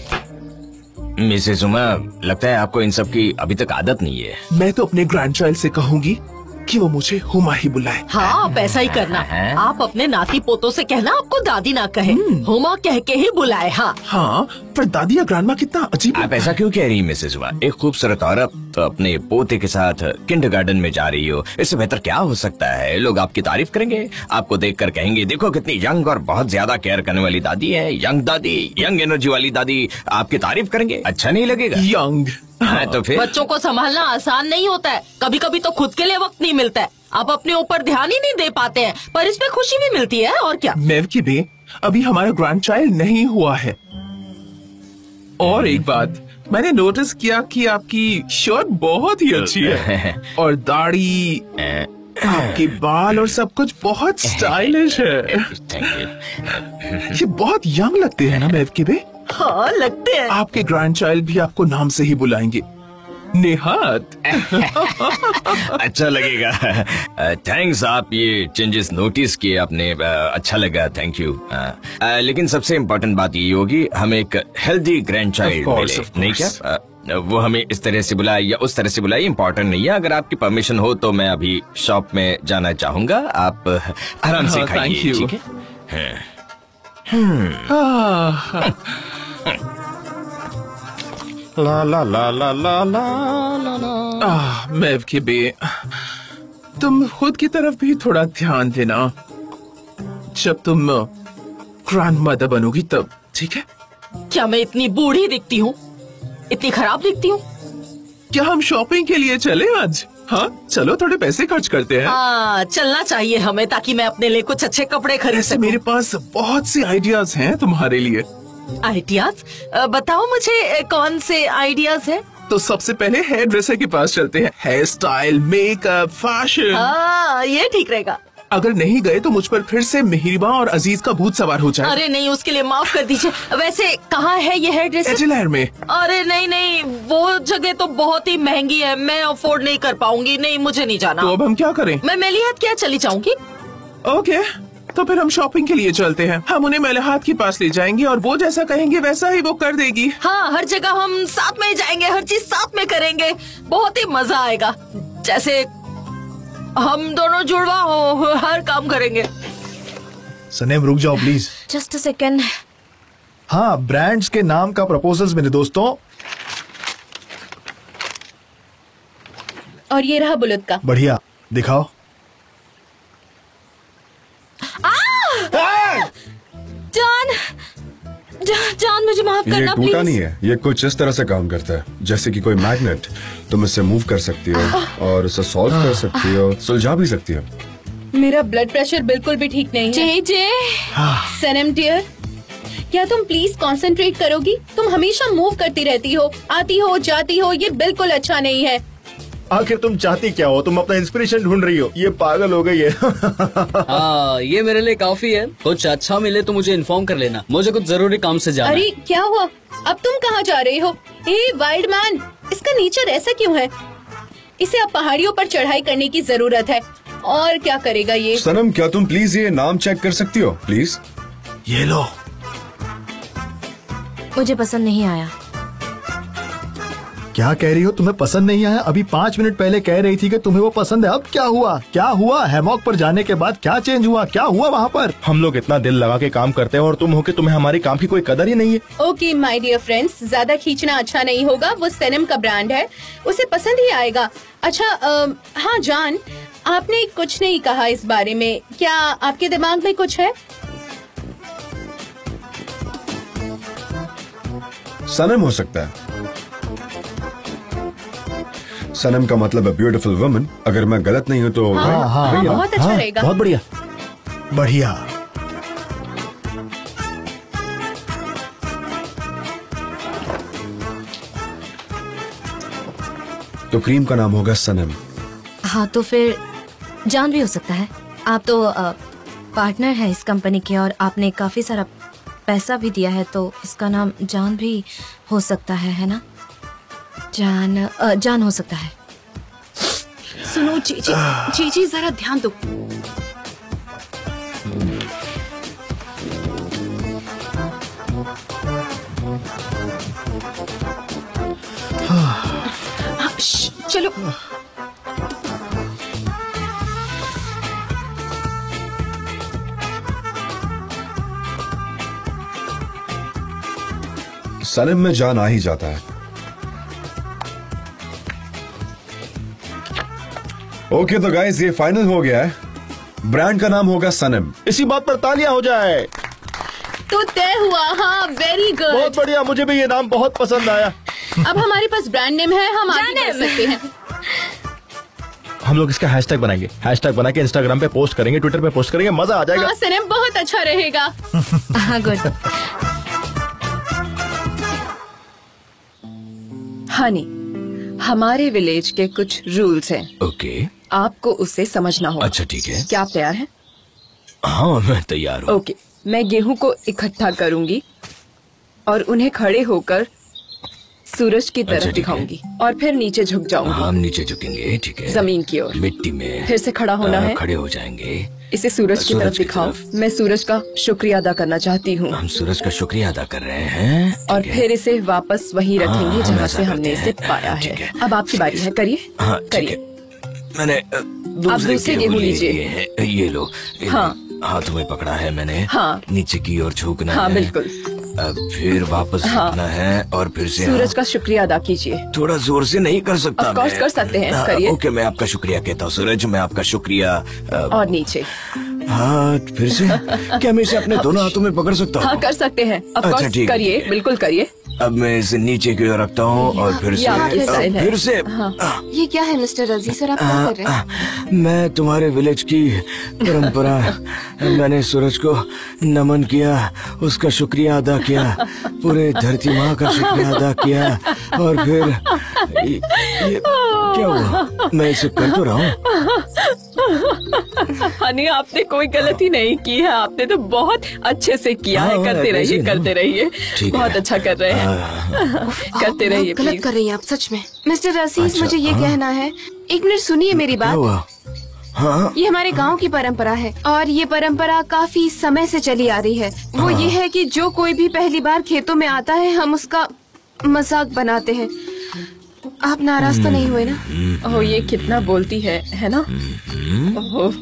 मिसेस उमा, लगता है आपको इन सब की अभी तक आदत नहीं है। मैं तो अपने ग्रैंड चाइल्ड से कहूंगी कि वो मुझे हुमा ही बुलाए। हाँ, आप ऐसा ही करना। आप अपने नाती पोतों से कहना आपको दादी ना कहे, हुमा कह के ही बुलाए। हाँ हाँ, पर दादी या ग्रैंडमा कितना अजीब। आप ऐसा क्यों कह रही मिसेस उमा? एक खूबसूरत औरत तो अपने पोते के साथ किंडरगार्टन में जा रही हो, इससे बेहतर क्या हो सकता है? लोग आपकी तारीफ करेंगे, आपको देखकर कहेंगे देखो कितनी यंग और बहुत ज्यादा केयर करने वाली दादी है। यंग दादी, यंग एनर्जी वाली दादी आपकी तारीफ करेंगे, अच्छा नहीं लगेगा? यंग हाँ, तो फिर बच्चों को संभालना आसान नहीं होता है। कभी कभी तो खुद के लिए वक्त नहीं मिलता है। आप अपने ऊपर ध्यान ही नहीं दे पाते हैं, पर इसमें खुशी भी मिलती है। और क्या? मेव की बे, अभी हमारा ग्रैंड चाइल्ड नहीं हुआ है। और एक बात, मैंने नोटिस किया कि आपकी शर्ट बहुत ही अच्छी है और दाढ़ी, आपके बाल और सब कुछ बहुत स्टाइलिश है। ये बहुत यंग लगते हैं ना मेव की बे? हाँ, लगते हैं। आपके ग्रैंड चाइल्ड भी आपको नाम से ही बुलाएंगे। निहात। अच्छा लगेगा। थैंक्स, आप ये चेंजेस नोटिस किए आपने, uh, अच्छा लगा, थैंक यू। uh, uh, लेकिन सबसे इम्पोर्टेंट बात ये होगी, हमें एक हेल्दी ग्रैंड चाइल्ड मिले, नहीं क्या? uh, वो हमें इस तरह से बुलाए या उस तरह से बुलाए इम्पोर्टेंट नहीं है। अगर आपकी परमिशन हो तो मैं अभी शॉप में जाना चाहूंगा, आप आराम से खाइए, ठीक है? ला ला ला ला ला ला ला। आह, मैव के बे, तुम खुद की तरफ भी थोड़ा ध्यान देना। जब तुम ग्रैंड मदर बनोगी तब, ठीक है? क्या मैं इतनी बूढ़ी दिखती हूँ? इतनी खराब दिखती हूँ? क्या हम शॉपिंग के लिए चले आज? हाँ, चलो थोड़े पैसे खर्च करते हैं। हाँ, चलना चाहिए हमें, ताकि मैं अपने लिए कुछ अच्छे कपड़े खरीद सकूं। मेरे पास बहुत से आइडियाज हैं तुम्हारे लिए। आइडियाज? बताओ मुझे, कौन से आइडियाज हैं? तो सबसे पहले हेयर ड्रेसर के पास चलते हैं। Hair style, makeup, fashion. हाँ, ये ठीक रहेगा। अगर नहीं गए तो मुझ पर फिर से मिहिरबा और अजीज का भूत सवार हो जाए। अरे नहीं, उसके लिए माफ कर दीजिए। वैसे कहाँ है ये हेयर ड्रेसर? एजिलैर में। अरे नहीं नहीं, वो जगह तो बहुत ही महंगी है, मैं अफोर्ड नहीं कर पाऊंगी। नहीं, मुझे नहीं जाना। तो अब हम क्या करें? मैं मेलिहात क्या चली जाऊंगी? ओके, तो फिर हम शॉपिंग के लिए चलते हैं। हम उन्हें मेलिहात के पास ले जाएंगे और वो जैसा कहेंगे वैसा ही वो कर देगी। हाँ, हर जगह हम साथ में जाएंगे, हर चीज साथ में करेंगे, बहुत ही मजा आएगा। जैसे हम दोनों जुड़वा हो, हर काम करेंगे। सनेम रुक जाओ प्लीज। Just a second. हाँ, ब्रांड्स के नाम का प्रपोजल्स मेरे दोस्तों। और ये रहा बुलेट का। बढ़िया, दिखाओ। जान, जान, जान मुझे माफ ये करना टूटा प्लीज। नहीं है, ये कुछ इस तरह से काम करता है जैसे कि कोई मैग्नेट। तुम इससे मूव कर सकती हो और इसे सॉल्व कर सकती हो, सुलझा भी सकती हो। मेरा ब्लड प्रेशर बिल्कुल भी ठीक नहीं है। जे जे सनम डियर, क्या तुम प्लीज कंसंट्रेट करोगी? तुम हमेशा मूव करती रहती हो, आती हो जाती हो, ये बिल्कुल अच्छा नहीं है। आखिर तुम चाहती क्या हो? तुम अपना इंस्पिरेशन ढूंढ रही हो? ये पागल हो गई है। हाँ, ये मेरे लिए काफी है। कुछ अच्छा मिले तो मुझे इन्फॉर्म कर लेना, मुझे कुछ जरूरी काम से जाना है। अरे क्या हुआ? अब तुम कहाँ जा रहे हो? ए वाइल्ड मैन, इसका नेचर ऐसा क्यों है? इसे अब पहाड़ियों पर चढ़ाई करने की जरूरत है। और क्या करेगा ये? सनम, क्या तुम प्लीज ये नाम चेक कर सकती हो प्लीज? ये लो। मुझे पसंद नहीं आया। क्या कह रही हो? तुम्हें पसंद नहीं आया? अभी पाँच मिनट पहले कह रही थी कि तुम्हें वो पसंद है। अब क्या हुआ? क्या हुआ? हैमॉक पर जाने के बाद क्या चेंज हुआ? क्या हुआ वहाँ पर? हम लोग इतना दिल लगा के काम करते हैं और तुम हो के तुम्हें हमारी काम की कोई कदर ही नहीं है। ओके माय डियर फ्रेंड्स, ज्यादा खींचना अच्छा नहीं होगा। वो सनम का ब्रांड है, उसे पसंद ही आएगा। अच्छा आ, हाँ जान, आपने कुछ नहीं कहा इस बारे में। क्या आपके दिमाग में कुछ है? सनम हो सकता है। सनम का मतलब है ब्यूटीफुल वुमन। अगर मैं गलत नहीं हूँ तो हाँ, हाँ, हाँ, हाँ, बहुत अच्छा हाँ, रहेगा। बहुत बढ़िया, बढ़िया। तो क्रीम का नाम होगा सनम। हाँ, तो फिर जान भी हो सकता है। आप तो पार्टनर हैं इस कंपनी के और आपने काफी सारा पैसा भी दिया है, तो इसका नाम जान भी हो सकता है, है ना? जान अ, जान हो सकता है। सुनो जीजी, जीजी जरा ध्यान दो। हाँ, श्श, चलो। सनम में जान आ ही जाता है। ओके तो गाइस, ये फाइनल हो गया है। ब्रांड का नाम होगा सनम। इसी बात पर तालियां हो जाए। तो तय हुआ। हाँ, वेरी गुड। बहुत बढ़िया, मुझे भी ये नाम बहुत पसंद आया। अब हमारे पास ब्रांड नेम है, हम आगे बढ़ सकते हैं। हम लोग इसका हैशटैग बनाएंगे। हैशटैग बना के इंस्टाग्राम पे पोस्ट करेंगे, ट्विटर पे पोस्ट करेंगे, मजा आ जाएगा। हाँ सनम, बहुत अच्छा रहेगा। हाँ, गुड। हनी, हमारे विलेज के कुछ रूल्स हैं। ओके, आपको उसे समझना होगा। अच्छा ठीक है। क्या आप तैयार हैं? हाँ, मैं तैयार हूँ। ओके, मैं गेहूं को इकट्ठा करूंगी और उन्हें खड़े होकर सूरज की अच्छा, तरफ ठीक है। दिखाऊंगी और फिर नीचे झुक जाऊंगी। हम नीचे झुकेंगे, ठीक है। जमीन की ओर मिट्टी में फिर से खड़ा होना आ, है। खड़े हो जाएंगे। इसे सूरज की सूरज तरफ की दिखाओ। तरफ। मैं सूरज का शुक्रिया अदा करना चाहती हूँ हम सूरज का शुक्रिया अदा कर रहे हैं, ठीक और है। फिर इसे वापस वहीं हाँ, रखेंगे हम जहाँ ऐसा से हमने करते इसे हैं। पाया ठीक है। है। अब आपकी बारी है, करिए हाँ, ठीक करिए। है। मैंने अ, आप दूसरे गेहूं ले लीजिए। लिए हैं। ये लो, इन हाँ। हाथों में पकड़ा है मैंने। हाँ। नीचे की ओर झुकना हाँ है। बिल्कुल। अब फिर वापस हाँ। झुकना है और फिर से सूरज का शुक्रिया अदा कीजिए। थोड़ा जोर से नहीं कर सकता Of course मैं। कर सकते हैं, हाँ, करिए। ओके, मैं आपका शुक्रिया कहता हूँ सूरज, मैं आपका शुक्रिया। अ, और नीचे। हाँ, फिर से क्या मैं इसे अपने दोनों हाथों में पकड़ सकता हाँ हूँ? कर सकते हैं। Of अच्छा, course, ठीक है, करिए, ठीक है। बिल्कुल करिए। अब मैं इसे नीचे की ओर रखता हूँ और फिर से यहाँ पे अब साइन है। फिर से हाँ। ये क्या है मिस्टर अजीज और आप क्या कर रहे हैं? मैं तुम्हारे विलेज की परंपरा, मैंने सूरज को नमन किया, उसका शुक्रिया अदा किया, पूरे धरती माँ का शुक्रिया अदा किया और फिर ये, ये क्या हुआ? मैं इसे कर तो रहा हूँ। हनी, आपने कोई गलती नहीं की है, आपने तो बहुत अच्छे से किया है। हाँ, करते ऐसे रहिए ही ना। करते रहिए, ठीक बहुत है। अच्छा कर रहे हैं। करते आप रहिए गलत प्लीज। कर रही हैं आप सच में। मिस्टर अजीज अच्छा, मुझे ये हाँ। कहना है, एक मिनट सुनिए मेरी क्या बात। हुआ? हाँ, ये हमारे गांव की परंपरा है और ये परंपरा काफी समय से चली आ रही है। वो हाँ। ये है कि जो कोई भी पहली बार खेतों में आता है हम उसका मजाक बनाते हैं। आप नाराज तो नहीं हुए ना? ओह, ये कितना बोलती है है ना? ओह,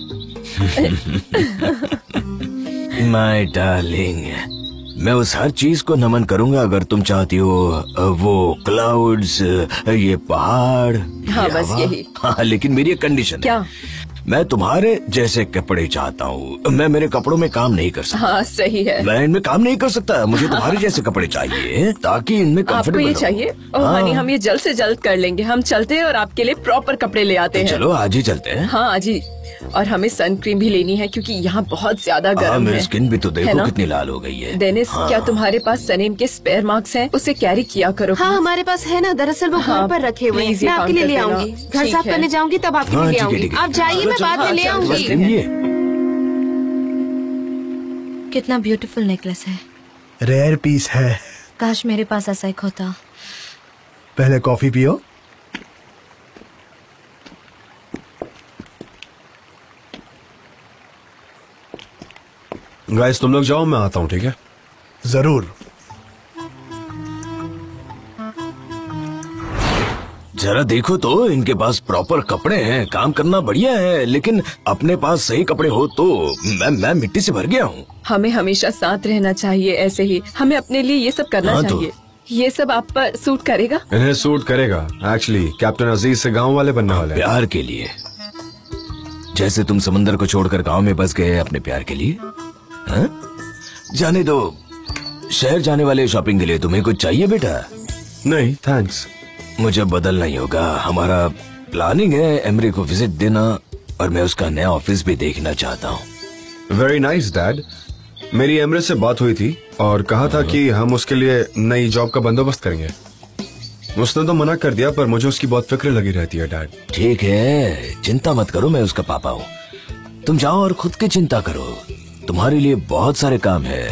माय डार्लिंग, मैं उस हर चीज को नमन करूंगा अगर तुम चाहती हो। वो क्लाउड्स, ये पहाड़, हाँ, ये बस हवा। यही। हाँ, लेकिन मेरी एक कंडीशन क्या? है। मैं तुम्हारे जैसे कपड़े चाहता हूँ। मैं मेरे कपड़ों में काम नहीं कर सकता। हाँ सही है। मैं इनमें काम नहीं कर सकता। मुझे तुम्हारे जैसे कपड़े चाहिए ताकि इनमें आपको कंफर्टेबल ये रहूं। चाहिए? ओह हाँ। हनी, हम ये जल्द से जल्द कर लेंगे। हम चलते हैं और आपके लिए प्रॉपर कपड़े ले आते तो हैं। चलो आज ही चलते हैं। हाँ आज ही। और हमें सन क्रीम भी लेनी है क्योंकि यहाँ बहुत ज्यादा हाँ, गर्म मेरी है। स्किन भी तो है देखो ना? कितनी लाल हो गई है। डेनिस, हाँ। क्या तुम्हारे पास सनेम के स्पेयर मार्क्स हैं? उसे कैरी किया करो। हाँ हमारे पास है ना, दरअसल वो हाँ, घर पर रखे हुए हैं। please ये मैं आपके लिए ले काउंटर पे आऊंगी। ना। घर ठीक साफ है। करने जाऊंगी तब आपके हाँ, लिए ले ठीक है, आऊंगी। ठीक है। आप जाइए, मैं बाद में ले हाँ, आऊंगी। ठीक है। ये कितना ब्यूटीफुल नेकलेस है। रेयर पीस है। काश मेरे पास ऐसा एक होता। पहले कॉफी पियो। गाइस तुम लोग जाओ, मैं आता हूँ, ठीक है? जरूर। जरा देखो तो, इनके पास प्रॉपर कपड़े हैं, काम करना बढ़िया है, लेकिन अपने पास सही कपड़े हो तो मैं मैं मिट्टी से भर गया हूँ। हमें हमेशा साथ रहना चाहिए ऐसे ही। हमें अपने लिए ये सब करना हाँ तो। चाहिए। ये सब आप पर सूट करेगा? इन्हें सूट करेगा। एक्चुअली कैप्टन अजीज से गांव वाले बनने वाले हैं। प्यार के लिए, जैसे तुम समंदर को छोड़कर गांव में बस गए अपने प्यार के लिए। हाँ? जाने दो, शहर जाने वाले शॉपिंग के लिए तुम्हें कुछ चाहिए बेटा? नहीं थैंक्स। मुझे बदलना ही होगा। हमारा प्लानिंग है एमरी को विजिट देना और मैं उसका नया ऑफिस भी देखना चाहता हूँ। Very nice dad. मेरी एमरे से बात हुई थी और कहा था कि हम उसके लिए नई जॉब का बंदोबस्त करेंगे। उसने तो मना कर दिया पर मुझे उसकी बहुत फिक्र लगी रहती है डैड। ठीक है, चिंता मत करो, मैं उसका पापा हूँ। तुम जाओ और खुद की चिंता करो, तुम्हारे लिए बहुत सारे काम है।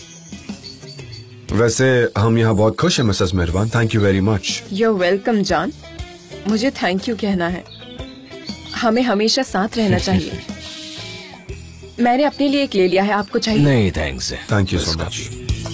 वैसे हम यहाँ बहुत खुश हैं मिसेस मेहरबान। Thank you very much. You welcome जान। मुझे थैंक यू कहना है। हमें हमेशा साथ रहना चाहिए। मैंने अपने लिए एक ले लिया है, आपको चाहिए? नहीं thanks. Thank you so much.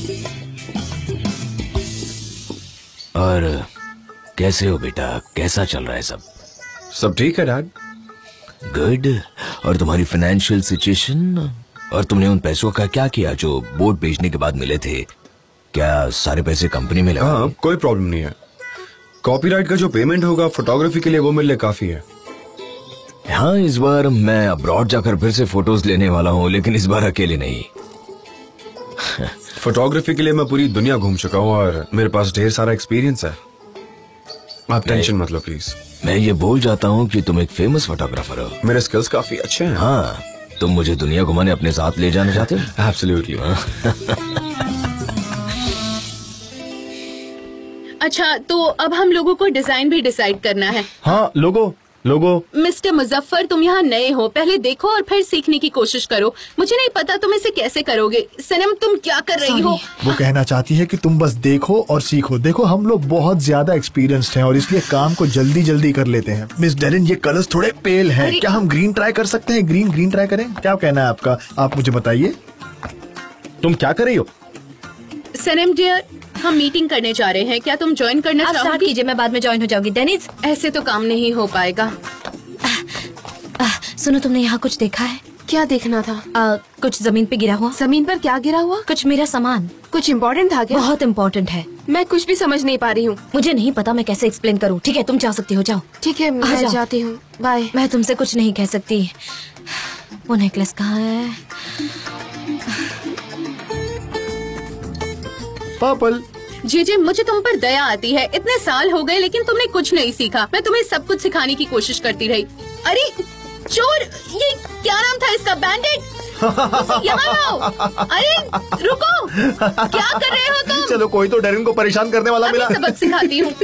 और कैसे हो बेटा, कैसा चल रहा है सब? सब ठीक है डैड। गुड। और तुम्हारी फाइनेंशियल सिचुएशन? और तुमने उन पैसों का क्या किया जो बोट बेचने के बाद मिले थे? क्या सारे पैसे कंपनी में लगा? हाँ, कोई प्रॉब्लम नहीं है। कॉपीराइट का जो पेमेंट होगा फोटोग्राफी के लिए वो मिलने काफी है। हाँ, इस बार मैं अब्रॉड जाकर फिर से फोटोज लेने वाला हूँ, लेकिन इस बार अकेले नहीं। फोटोग्राफी के लिए मैं पूरी दुनिया घूम चुका हूँ और मेरे पास ढेर सारा एक्सपीरियंस है। आप टेंशन मत लो प्लीज। मैं ये बोल जाता हूँ कि तुम एक फेमस फोटोग्राफर हो। मेरे स्किल्स काफी अच्छे हैं। हाँ, तुम मुझे दुनिया घुमाने अपने साथ ले जाना चाहते हो? एब्सोल्युटली। अच्छा, तो अब हम लोगों को डिजाइन भी डिसाइड करना है। हाँ लोगो, लोगों। मिस्टर मुजफ्फर, तुम यहाँ नए हो, पहले देखो और फिर सीखने की कोशिश करो। मुझे नहीं पता तुम इसे कैसे करोगे। सनम, तुम क्या कर रही हो? वो कहना चाहती है कि तुम बस देखो और सीखो। देखो, हम लोग बहुत ज्यादा एक्सपीरियंस्ड हैं और इसलिए काम को जल्दी जल्दी कर लेते हैं। मिस डेरिन, ये कलर्स थोड़े पेल हैं। क्या हम ग्रीन ट्राई कर सकते हैं? ग्रीन ग्रीन ट्राई करें? क्या कहना है आपका? आप मुझे बताइए, तुम क्या कर रही हो? सनम डियर, हम मीटिंग करने जा रहे हैं, क्या तुम ज्वाइन करना आप स्टार्ट चाहोगी? कीजिए, मैं बाद में ज्वाइन हो जाऊंगी। डेनिस, ऐसे तो काम नहीं हो पाएगा। सुनो, तुमने यहाँ कुछ देखा है? क्या देखना था? आ, कुछ जमीन पे गिरा हुआ। जमीन पर क्या गिरा हुआ? कुछ मेरा सामान। कुछ इम्पोर्टेंट था क्या? बहुत इम्पोर्टेंट है। मैं कुछ भी समझ नहीं पा रही हूँ। मुझे नहीं पता मैं कैसे एक्सप्लेन करूँ। ठीक है, तुम जा सकती हो, जाओ। ठीक है, मैं जाओ। जाती हूँ, बाय। मैं तुमसे कुछ नहीं कह सकती। वो नेकलेस कहाँ है? पापल। जी जी, मुझे तुम पर दया आती है। इतने साल हो गए लेकिन तुमने कुछ नहीं सीखा। मैं तुम्हें सब कुछ सिखाने की कोशिश करती रही। अरे चोर, ये क्या नाम था इसका? बैंडिट, यहाँ आओ। अरे रुको, क्या कर रहे हो तुम? चलो, कोई तो डेरिन को परेशान करने वाला मिला। अभी सबक सिखाती हूँ।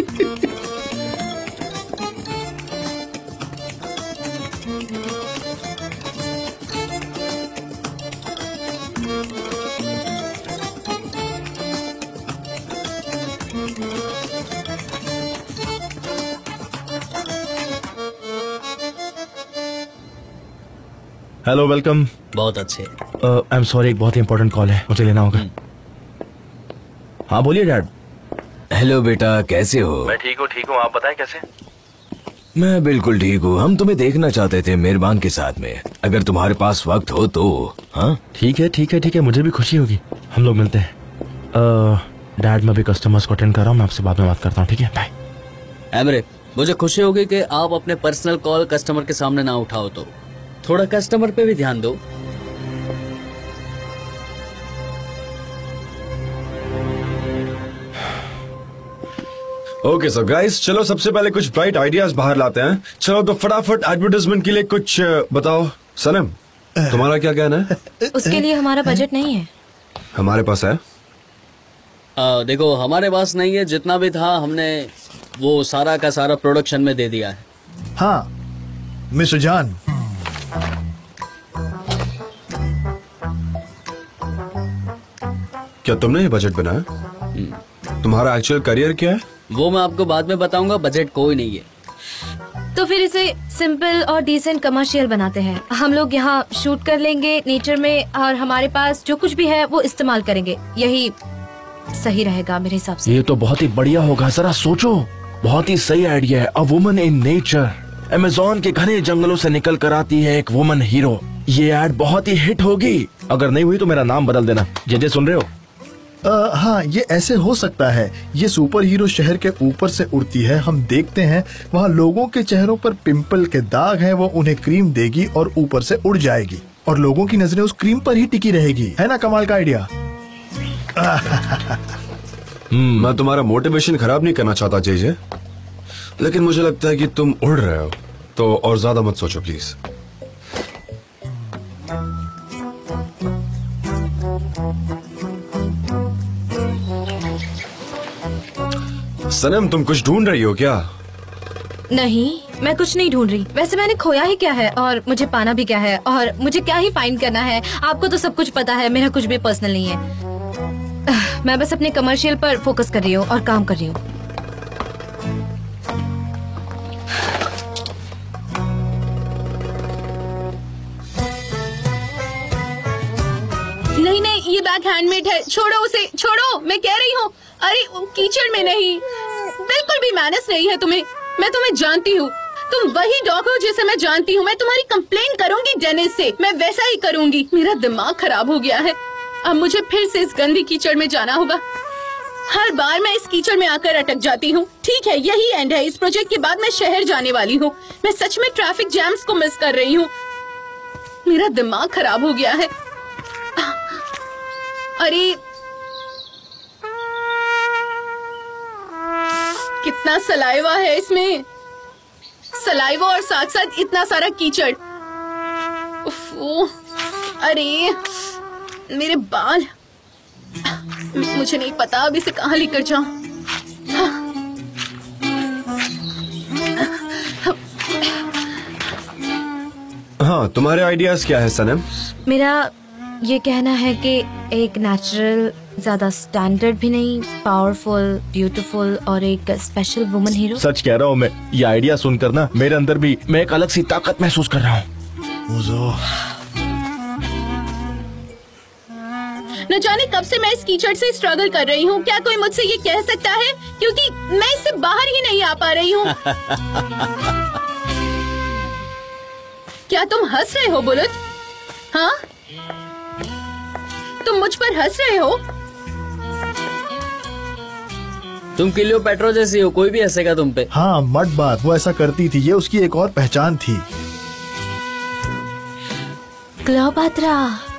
Hello, welcome. बहुत अच्छे। आई एम सॉरी, एक बहुत ही इंपॉर्टेंट कॉल है, मुझे लेना होगा। हाँ बोलिए डैड। हेलो बेटा, कैसे हो? मैं ठीक हूँ, ठीक हूँ। आप बताएं कैसे? मैं बिल्कुल ठीक हूँ। हम तुम्हें देखना चाहते थे मेहरबान के साथ में, अगर तुम्हारे पास वक्त हो तो। हाँ ठीक है, ठीक है, ठीक है, मुझे भी खुशी होगी। हम लोग मिलते हैं। डैड, मैं भी कस्टमर्स को अटेंड कर रहा हूँ, मैं आपसे बाद में बात करता हूँ। ठीक है, बाय। एमरे, मुझे खुशी होगी कि आप अपने पर्सनल कॉल कस्टमर के सामने ना उठाओ, तो थोड़ा कस्टमर पे भी ध्यान दो। ओके सो गाइस, चलो सबसे पहले कुछ ब्राइट आइडियाज बाहर लाते हैं। चलो तो फटाफट एडवर्टाइजमेंट के लिए कुछ बताओ। सनम, तुम्हारा क्या कहना है? उसके लिए हमारा बजट नहीं है। हमारे पास है। आ, देखो, हमारे पास नहीं है। जितना भी था हमने वो सारा का सारा प्रोडक्शन में दे दिया है। हाँ मिस्टर जान, क्या तुमने ये बजट बनाया? तुम्हारा एक्चुअल करियर क्या है? वो मैं आपको बाद में बताऊंगा। बजट कोई नहीं है। तो फिर इसे सिंपल और डिसेंट कमर्शियल बनाते हैं। हम लोग यहाँ शूट कर लेंगे नेचर में, और हमारे पास जो कुछ भी है वो इस्तेमाल करेंगे। यही सही रहेगा मेरे हिसाब से। ये तो बहुत ही बढ़िया होगा। जरा सोचो, बहुत ही सही आइडिया है। A woman in nature. Amazon के घने जंगलों से निकल कर आती है एक वुमन हीरो। ये एड बहुत ही हिट होगी। अगर नहीं हुई तो मेरा नाम बदल देना। जे जे सुन रहे हो? आ, हाँ, ये ऐसे हो सकता है। ये सुपर हीरो शहर के ऊपर से उड़ती है। हम देखते हैं वहाँ लोगों के चेहरों पर पिंपल के दाग हैं। वो उन्हें क्रीम देगी और ऊपर से उड़ जाएगी, और लोगों की नजरें उस क्रीम पर ही टिकी रहेगी। है ना कमाल का आइडिया? मैं तुम्हारा मोटिवेशन खराब नहीं करना चाहता जेजे, लेकिन मुझे लगता है कि तुम उड़ रहे हो, तो और ज्यादा मत सोचो प्लीज। सनम, तुम कुछ ढूंढ रही हो क्या? नहीं, मैं कुछ नहीं ढूंढ रही। वैसे मैंने खोया ही क्या है, और मुझे पाना भी क्या है, और मुझे क्या ही फाइंड करना है। आपको तो सब कुछ पता है, मेरा कुछ भी पर्सनल नहीं है। मैं बस अपने कमर्शियल पर फोकस कर रही हूँ और काम कर रही हूँ। नहीं नहीं, ये बैग हैंडमेड है। छोड़ो उसे, छोड़ो, मैं कह रही हूँ। अरे कीचड़ में नहीं, बिल्कुल भी मैनर्स नहीं है तुम्हें। मैं तुम्हें जानती हूँ, तुम वही डॉग हो जिसे मैं जानती हूँ। मैं तुम्हारी कंप्लेन करूंगी डेनिस से, मैं वैसा ही करूंगी। मेरा दिमाग खराब हो गया है। अब मुझे फिर से इस गंदी कीचड़ में जाना होगा। हर बार मैं इस कीचड़ में आकर अटक जाती हूँ। ठीक है, यही एंड है। इस प्रोजेक्ट के बाद मैं शहर जाने वाली हूँ। मैं सच में ट्रैफिक जैम्स को मिस कर रही हूँ। मेरा दिमाग खराब हो गया है। अरे कितना सलाइवा है इसमें, सलाइवा और साथ साथ इतना सारा कीचड़। उफ़, अरे मेरे बाल, मुझे नहीं पता अब इसे कहाँ लेकर जाऊं। हाँ, तुम्हारे आइडियाज क्या है सनम? मेरा ये कहना है कि एक नेचुरल, ज्यादा स्टैंडर्ड भी नहीं, पावरफुल, ब्यूटीफुल और एक स्पेशल वुमन हीरो। सच कह रहा हूँ मैं, ये आइडिया सुनकर ना मेरे अंदर भी मैं एक अलग सी ताकत महसूस कर रहा हूँ। न जाने कब से मैं इस कीचड़ से स्ट्रगल कर रही हूँ। क्या कोई मुझसे ये कह सकता है? क्योंकि मैं इससे बाहर ही नहीं आ पा रही हूँ। क्या तुम हंस रहे हो बुलेट? हाँ, तुम मुझ पर हंस रहे हो? तुम क्लियोपैट्रा जैसी हो, कोई भी हंसेगा तुम पे। हाँ, मत बात, वो ऐसा करती थी, ये उसकी एक और पहचान थी। क्लियोपैट्रा,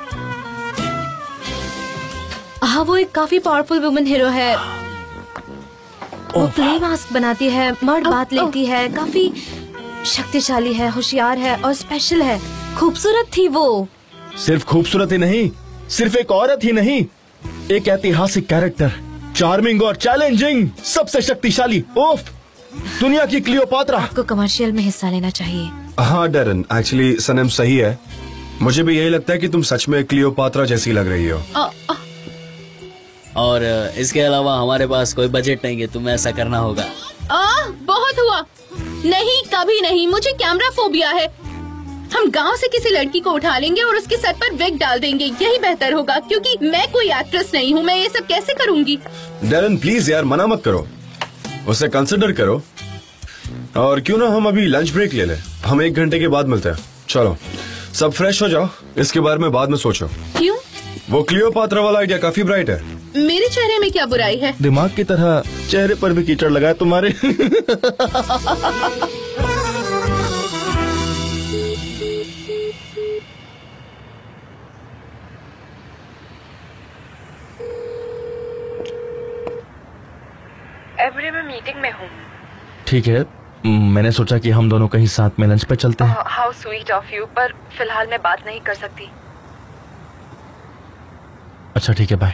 हाँ, वो एक काफी पावरफुल वुमन हीरो है। वो क्ले मास्क बनाती है, मर्द बात लेती है, काफी शक्तिशाली है, होशियार है और स्पेशल है। खूबसूरत थी वो। सिर्फ खूबसूरत ही नहीं, सिर्फ एक औरत ही नहीं, एक ऐतिहासिक कैरेक्टर, चार्मिंग और चैलेंजिंग, सबसे शक्तिशाली, ओफ, दुनिया की क्लियोपैट्रा। आपको कमर्शियल में हिस्सा लेना चाहिए। हाँ डरन, एक्चुअली सनम सही है, मुझे भी यही लगता है कि तुम सच में क्लियोपैट्रा जैसी लग रही हो। आ, आ, और इसके अलावा हमारे पास कोई बजट नहीं है, तुम्हें ऐसा करना होगा। आ, बहुत हुआ। नहीं, कभी नहीं, मुझे कैमरा फोबिया है। हम गांव से किसी लड़की को उठा लेंगे और उसके सर पर विग डाल देंगे, यही बेहतर होगा, क्योंकि मैं कोई एक्ट्रेस नहीं हूँ। मैं ये सब कैसे करूँगी? डरन प्लीज यार, मना मत करो, उसे कंसिडर करो। और क्यों ना हम अभी लंच ब्रेक ले लें, हम एक घंटे के बाद मिलते हैं। चलो सब फ्रेश हो जाओ, इसके बारे में बाद में सोचो। क्यों? वो क्लियोपैट्रा वाला आइडिया काफी ब्राइट है। मेरे चेहरे में क्या बुराई है? दिमाग की तरह चेहरे पर भी कीचड़ लगा है तुम्हारे। एवरी मैं मीटिंग में हूँ। ठीक है, मैंने सोचा कि हम दोनों कहीं साथ में लंच पे चलते हैं। हाउ स्वीट ऑफ यू, पर फिलहाल मैं बात नहीं कर सकती। अच्छा ठीक है, बाय।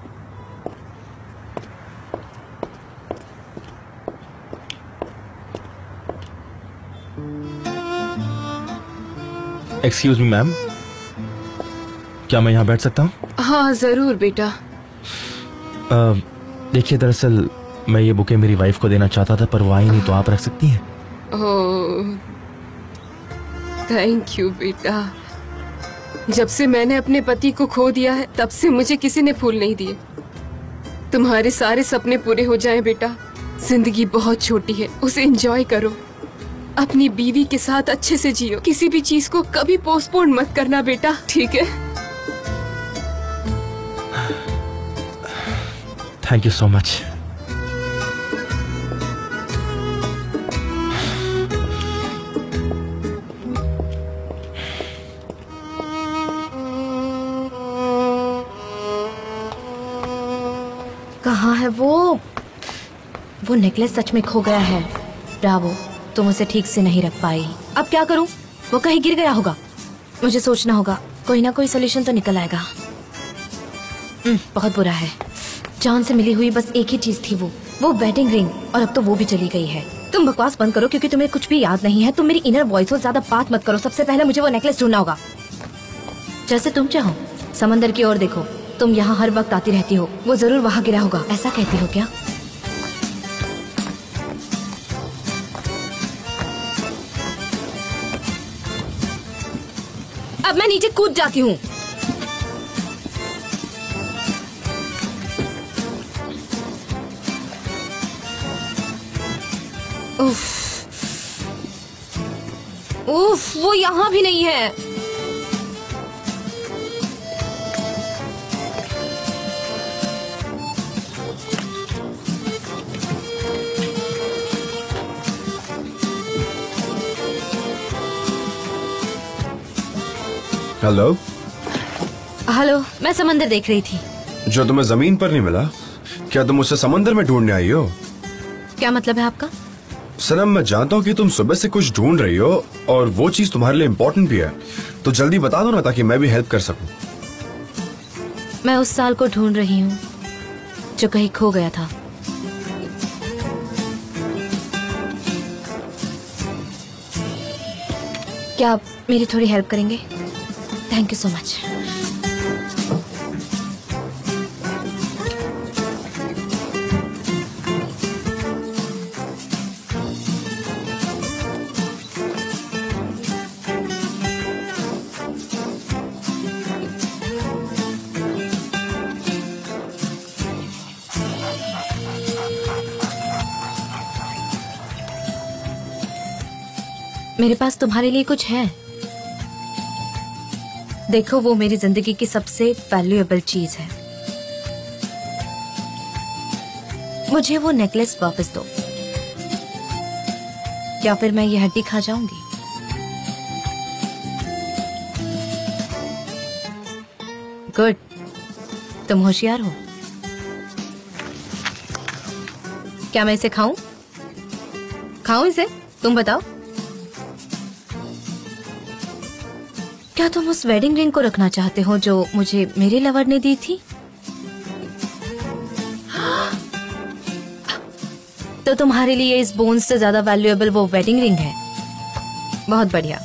एक्सक्यूज मी मैम, क्या मैं यहाँ बैठ सकता हूँ? हाँ जरूर बेटा। देखिए, दरअसल मैं ये बुके मेरी वाइफ को देना चाहता था, पर वो आई नहीं, तो आप रख सकती हैं? ओह थैंक यू बेटा। जब से मैंने अपने पति को खो दिया है, तब से मुझे किसी ने फूल नहीं दिए। तुम्हारे सारे सपने पूरे हो जाएं बेटा। जिंदगी बहुत छोटी है, उसे एंजॉय करो। अपनी बीवी के साथ अच्छे से जियो। किसी भी चीज को कभी पोस्टपोन मत करना बेटा, ठीक है? Thank you so much. कहाँ है वो? वो नेकलेस सच में खो गया है। ब्रावो, तुम उसे ठीक से नहीं रख पाई। अब क्या करूं? वो कहीं गिर गया होगा। मुझे सोचना होगा, कोई ना कोई सोल्यूशन तो निकल आएगा। बहुत बुरा है। जान से मिली हुई बस एक ही चीज थी, वो वो वेडिंग रिंग, और अब तो वो भी चली गई है। तुम बकवास बंद करो, क्योंकि तुम्हें कुछ भी याद नहीं है। तुम मेरी इनर वॉइस हो, ज्यादा बात मत करो। सबसे पहले मुझे वो नेकलेस ढूंढना होगा। जैसे तुम चाहो, समंदर की ओर देखो। तुम यहाँ हर वक्त आती रहती हो, वो जरूर वहाँ गिरा होगा। ऐसा कहती हो क्या? अब मैं नीचे कूद जाती हूँ। उफ, उफ, वो यहाँ भी नहीं है। हेलो हेलो, मैं समंदर देख रही थी। जो तुम्हें जमीन पर नहीं मिला, क्या तुम उसे समंदर में ढूंढने आई हो? क्या मतलब है आपका? सनम, मैं जानता हूँ कि तुम सुबह से कुछ ढूंढ रही हो और वो चीज तुम्हारे लिए इम्पोर्टेंट भी है, तो जल्दी बता दो ना, ताकि मैं भी हेल्प कर सकूं। मैं उस साल को ढूंढ रही हूँ जो कहीं खो गया था। क्या आप मेरी थोड़ी हेल्प करेंगे? Thank you so much. मेरे पास तुम्हारे लिए कुछ है। देखो, वो मेरी जिंदगी की सबसे वैल्यूएबल चीज है। मुझे वो नेकलेस वापस दो, या फिर मैं ये हड्डी खा जाऊंगी। गुड, तुम होशियार हो। क्या मैं इसे खाऊं? खाऊं इसे? तुम बताओ। क्या तुम उस वेडिंग रिंग को रखना चाहते हो जो मुझे मेरे लवर ने दी थी? तो तुम्हारे लिए इस बोन्स से ज्यादा वैल्यूएबल वो वेडिंग रिंग है। बहुत बढ़िया।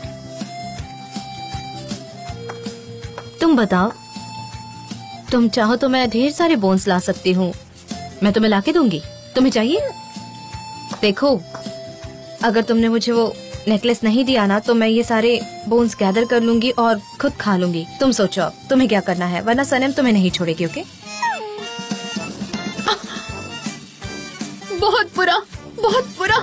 तुम बताओ, तुम चाहो तो मैं ढेर सारे बोन्स ला सकती हूँ। मैं तुम्हें लाके दूंगी। तुम्हें चाहिए? देखो, अगर तुमने मुझे वो नेकलेस नहीं दिया ना, तो मैं ये सारे बोन्स गैदर कर लूंगी और खुद खा लूंगी। तुम सोचो अब तुम्हें क्या करना है, वरना सनम तुम्हें नहीं छोड़ेगी। ओके? बहुत बुरा, बहुत बुरा।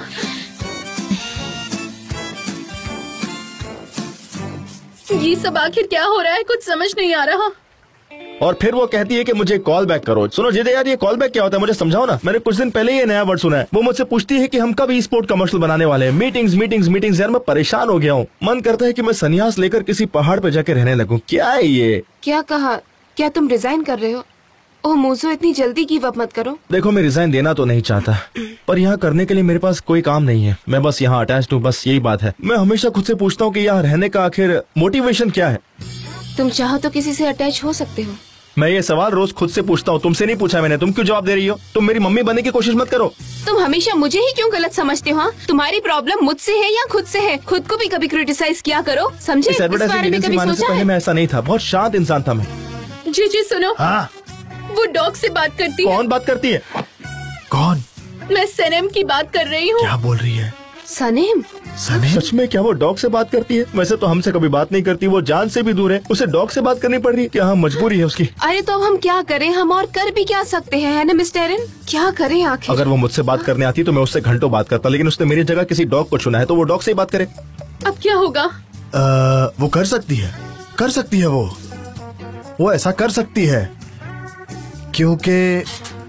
ये सब आखिर क्या हो रहा है? कुछ समझ नहीं आ रहा। और फिर वो कहती है कि मुझे कॉल बैक करो। सुनो जिदे यार, ये कॉल बैक क्या होता है मुझे समझाओ ना। मैंने कुछ दिन पहले ये नया वर्ड सुना है। वो मुझसे पूछती है कि हम कब ई स्पोर्ट कमर्शियल बनाने वाले हैं। Meetings meetings meetings. यार मैं परेशान हो गया हूँ। मन करता है कि मैं संन्यास लेकर किसी पहाड़ पे जाके रहने लगूं। क्या है ये? क्या कहा? क्या तुम रिजाइन कर रहे हो? ओह मूजो, इतनी जल्दी गिव अप मत करो। देखो, मैं रिजाइन देना तो नहीं चाहता, पर यहाँ करने के लिए मेरे पास कोई काम नहीं है। मैं बस यहाँ अटैच्ड हूँ, बस यही बात है। मैं हमेशा खुद से पूछता हूँ कि यहाँ रहने का आखिर मोटिवेशन क्या है। तुम चाहो तो किसी से अटैच हो सकते हो। मैं ये सवाल रोज खुद से पूछता हूँ, तुमसे नहीं पूछा मैंने। तुम क्यों जवाब दे रही हो? तुम मेरी मम्मी बनने की कोशिश मत करो। तुम हमेशा मुझे ही क्यों गलत समझते हो? तुम्हारी प्रॉब्लम मुझसे है या खुद से है? खुद को भी कभी क्रिटिसाइज किया करो, समझे? इस एडवर्टाइजिंग एजेंसी में आने से पहले मैं ऐसा नहीं था। बहुत शांत इंसान था मैं। जी जी सुनो। हाँ? वो डॉग से बात करती है। कौन बात करती है? कौन? मैं सनम की बात कर रही हूँ। क्या बोल रही है? सनेम? सनेम? सच में? क्या वो डॉग से बात करती है? वैसे तो हमसे कभी बात नहीं करती, वो जान से भी दूर है। उसे डॉग से बात करनी पड़ रही है? क्या हम मजबूरी है उसकी? अरे तो अब हम क्या करें? हम और कर भी क्या सकते हैं, है ना मिस्टर एरन? क्या करें आखिर? अगर वो मुझसे बात करने आती तो मैं उससे घंटों बात करता, लेकिन उसने मेरी जगह किसी डॉग को चुना है, तो वो डॉग से ही बात करे। अब क्या होगा? आ, वो कर सकती है, कर सकती है वो वो ऐसा कर सकती है क्योंकि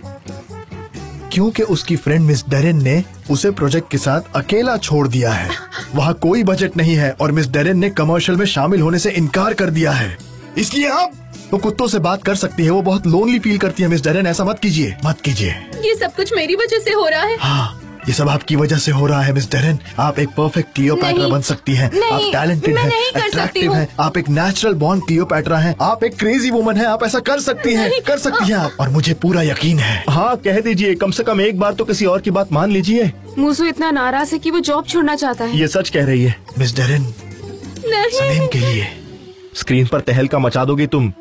क्योंकि उसकी फ्रेंड मिस डेरेन ने उसे प्रोजेक्ट के साथ अकेला छोड़ दिया है। वहाँ कोई बजट नहीं है और मिस डेरेन ने कमर्शियल में शामिल होने से इनकार कर दिया है। इसलिए आप वो कुत्तों से बात कर सकती है। वो बहुत लोनली फील करती है। मिस डेरेन, ऐसा मत कीजिए, मत कीजिए। ये सब कुछ मेरी वजह से हो रहा है। हाँ, ये सब आपकी वजह से हो रहा है मिस डेरेन। आप एक परफेक्ट क्लियोपैट्रा बन सकती हैं। आप टैलेंटेड हैं, अट्रैक्टिव हैं, आप एक नेचुरल बॉर्न क्लियोपैट्रा हैं, आप एक क्रेजी वुमन हैं। आप ऐसा कर सकती हैं, कर सकती हैं आप, और मुझे पूरा यकीन है। हाँ, कह दीजिए, कम से कम एक बार तो किसी और की बात मान लीजिए। मूजो इतना नाराज है कि वो जॉब छोड़ना चाहता है। ये सच कह रही है मिस डेरेन। सनेम के लिए स्क्रीन पर तहलका मचा दोगी तुम।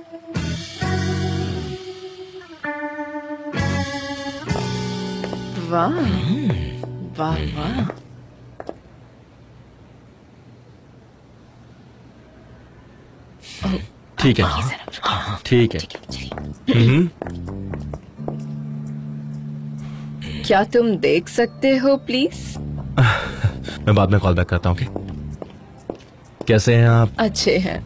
वाह वाह वाह। ठीक है, ठीक है। हम्म। क्या तुम देख सकते हो प्लीज? मैं बाद में कॉल बैक करता हूँ। okay? कैसे हैं आप? अच्छे हैं।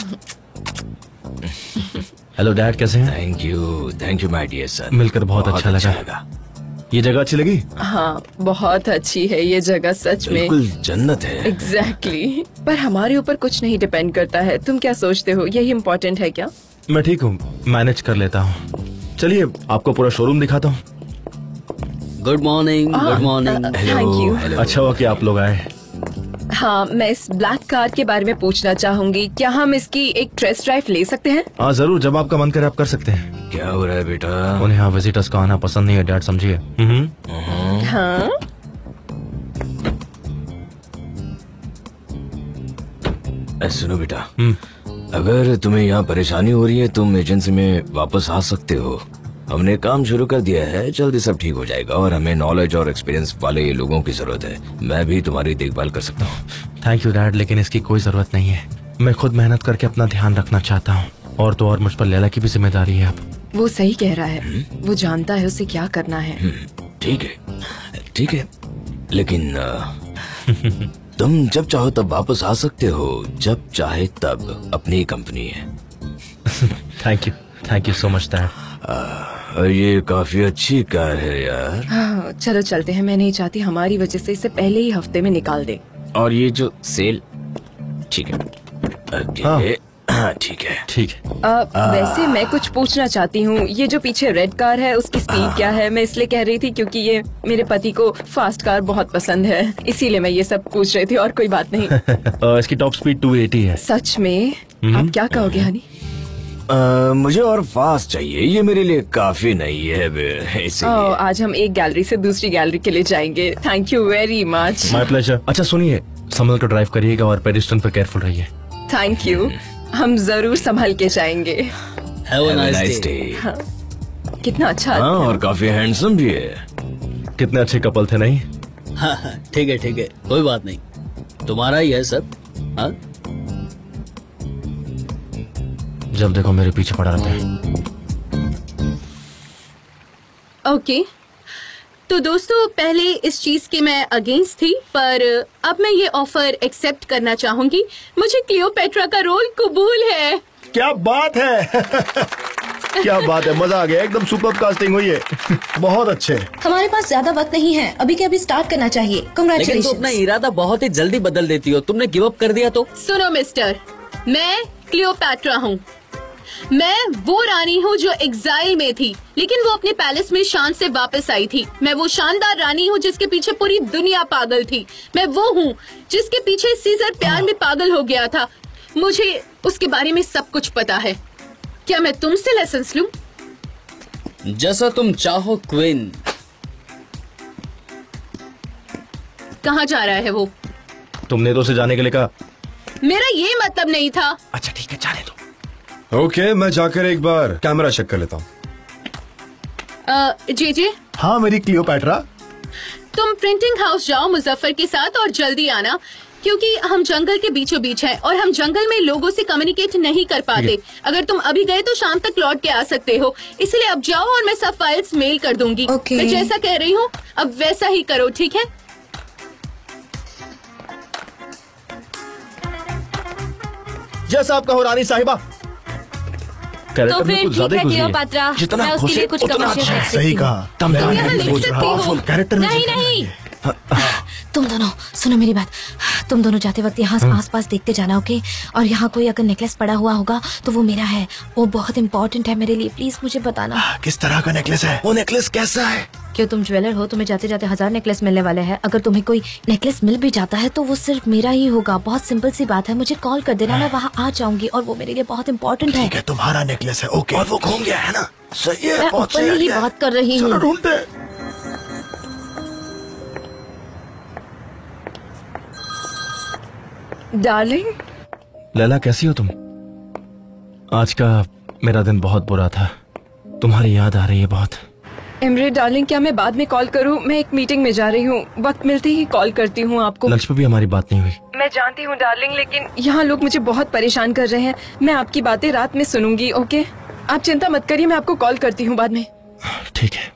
हेलो डैड, कैसे हैं? Thank you, thank you my dear son. मिलकर बहुत, बहुत अच्छा, अच्छा लगा।, लगा। ये जगह अच्छी लगी? हाँ, बहुत अच्छी है ये जगह, सच में बिल्कुल जन्नत है। Exactly exactly. पर हमारे ऊपर कुछ नहीं डिपेंड करता है। तुम क्या सोचते हो, यही इम्पोर्टेंट है क्या? मैं ठीक हूँ, मैनेज कर लेता हूँ। चलिए आपको पूरा शोरूम दिखाता हूँ। Good morning, good morning. Thank you. अच्छा हुआ कि आप लोग आए। हाँ, मैं इस ब्लैक कार के बारे में पूछना चाहूंगी। क्या हम इसकी एक टेस्ट ड्राइव ले सकते हैं? हाँ जरूर, जब आपका मन करे आप कर सकते हैं। क्या हो रहा है बेटा? उन्हें यहाँ विजिटर्स का आना पसंद नहीं है डैड, समझिए। हाँ, सुनो बेटा, अगर तुम्हें यहाँ परेशानी हो रही है तुम एजेंसी में वापस आ सकते हो। हमने काम शुरू कर दिया है, जल्दी सब ठीक हो जाएगा और हमें नॉलेज और एक्सपीरियंस वाले लोगों की जरूरत है। मैं भी तुम्हारी देखभाल कर सकता हूँ। थैंक यू डैड, लेकिन इसकी कोई जरूरत नहीं है। मैं खुद मेहनत करके अपना ध्यान रखना चाहता हूँ और तो और मुझ पर लैला की भी जिम्मेदारी है अब। वो सही कह रहा है, वो जानता है उसे क्या करना है। ठीक है ठीक है, लेकिन आ, तुम जब चाहो तब वापस आ सकते हो, जब चाहे तब। अपनी कंपनी है। Thank you thank you so much dad. ये काफी अच्छी कार है यार। हाँ, चलो चलते हैं। मैं नहीं चाहती हमारी वजह से इसे पहले ही हफ्ते में निकाल दे। और ये जो सेल, ठीक है ओके, हाँ ठीक है ठीक है। आ, वैसे मैं कुछ पूछना चाहती हूँ, ये जो पीछे रेड कार है उसकी स्पीड क्या है? मैं इसलिए कह रही थी क्योंकि ये मेरे पति को फास्ट कार बहुत पसंद है, इसीलिए मैं ये सब पूछ रही थी और कोई बात नहीं। uh, इसकी टॉप स्पीड टू एटी है। सच में? आप क्या कहोगे हनी? आ, मुझे और फास्ट चाहिए, ये मेरे लिए काफी नहीं है इसीलिए। ओ, आज हम एक गैलरी से दूसरी गैलरी के लिए जाएंगे। Thank you very much. My pleasure. अच्छा सुनिए, संभल कर ड्राइव करिएगा और पेडिस्ट्रियन पर केयरफुल रहिए। थैंक यू, हम जरूर संभल के जाएंगे। Have a nice day। हाँ, कितना अच्छा हाँ, और काफी हैंडसम भी है। कितने अच्छे कपल थे नहीं? हाँ ठीक है ठीक है, कोई बात नहीं, तुम्हारा ही है सब। हाँ जब देखो मेरे पीछे पड़ा रहता है। Okay okay. तो दोस्तों, पहले इस चीज की मैं अगेंस्ट थी, पर अब मैं ये ऑफर एक्सेप्ट करना चाहूंगी। मुझे क्लियोपेट्रा का रोल कबूल है। क्या बात है। क्या बात है, मजा आ गया, एकदम सुपर कास्टिंग हुई है। बहुत अच्छे। हमारे पास ज्यादा वक्त नहीं है, अभी के अभी स्टार्ट करना चाहिए। लेकिन तुम कांग्रेचुलेशंस। अपना इरादा बहुत ही जल्दी बदल देती हो, तुमने गिव अप कर दिया तो। सुनो मिस्टर, मैं क्लियोपेट्रा हूँ। मैं वो रानी हूँ जो एग्जाइल में थी, लेकिन वो अपने पैलेस में शान से वापस आई थी। मैं वो शानदार रानी हूँ जिसके पीछे पूरी दुनिया पागल थी। मैं वो हूँ जिसके पीछे सीजर प्यार में पागल हो गया था। मुझे उसके बारे में सब कुछ पता है। क्या मैं तुमसे लेसन्स लूं? जैसा तुम चाहो क्वीन। कहाँ जा रहा है वो? तुमने तो उसे जाने के लिए कहा। मेरा ये मतलब नहीं था। अच्छा ठीक है, जाने दो। ओके okay, मैं जाकर एक बार कैमरा चेक कर लेता हूँ। जी जी। हाँ मेरी क्लियोपेट्रा। तुम प्रिंटिंग हाउस जाओ मुजफ्फर के साथ और जल्दी आना, क्योंकि हम जंगल के बीचों बीच हैं और हम जंगल में लोगों से कम्युनिकेट नहीं कर पाते। अगर तुम अभी गए तो शाम तक लौट के आ सकते हो, इसलिए अब जाओ और मैं सब फाइल्स मेल कर दूंगी। okay. मैं जैसा कह रही हूँ अब वैसा ही करो, ठीक है? जैसा आपका हो रानी साहिबा। तो फिर ठीक है क्लियोपेट्रा, मैं उसके लिए कुछ कमर्शियल। सही कहा। तुम यहाँ लिख सकती हो। कैरेक्टर में नहीं नहीं, तुम दोनों सुनो मेरी बात। तुम दोनों जाते वक्त यहाँ आसपास देखते जाना, ओके? और यहाँ कोई अगर नेकलेस पड़ा हुआ होगा तो वो मेरा है, वो बहुत इम्पोर्टेंट है मेरे लिए। प्लीज मुझे बताना। किस तरह का नेकलेस है? वो नेकलेस कैसा है? क्यों, तुम ज्वेलर हो, तुम्हें जाते जाते हजार नेकलेस मिलने वाले हैं। अगर तुम्हें कोई नेकलेस मिल भी जाता है तो वो सिर्फ मेरा ही होगा। बहुत सिंपल सी बात है, मुझे कॉल कर देना, मैं वहाँ आ जाऊंगी और वो मेरे लिए बहुत इम्पोर्टेंट है। ठीक है, तुम्हारा नेकलेस है, ओके। और वो घूम गया है ना? सही है, मैं बहुत सही ऊपर ही है। बात कर रही हूँ। चलो ढूंढते। डार्लिंग। लैला कैसी हो तुम? आज का मेरा दिन बहुत बुरा था, तुम्हारी याद आ रही है बहुत। इमरे डार्लिंग, क्या मैं बाद में कॉल करूं? मैं एक मीटिंग में जा रही हूं, वक्त मिलते ही कॉल करती हूं आपको। लंच पे भी हमारी बात नहीं हुई। मैं जानती हूं डार्लिंग, लेकिन यहाँ लोग मुझे बहुत परेशान कर रहे हैं। मैं आपकी बातें रात में सुनूंगी, ओके? आप चिंता मत करिए, मैं आपको कॉल करती हूँ बाद में। ठीक है।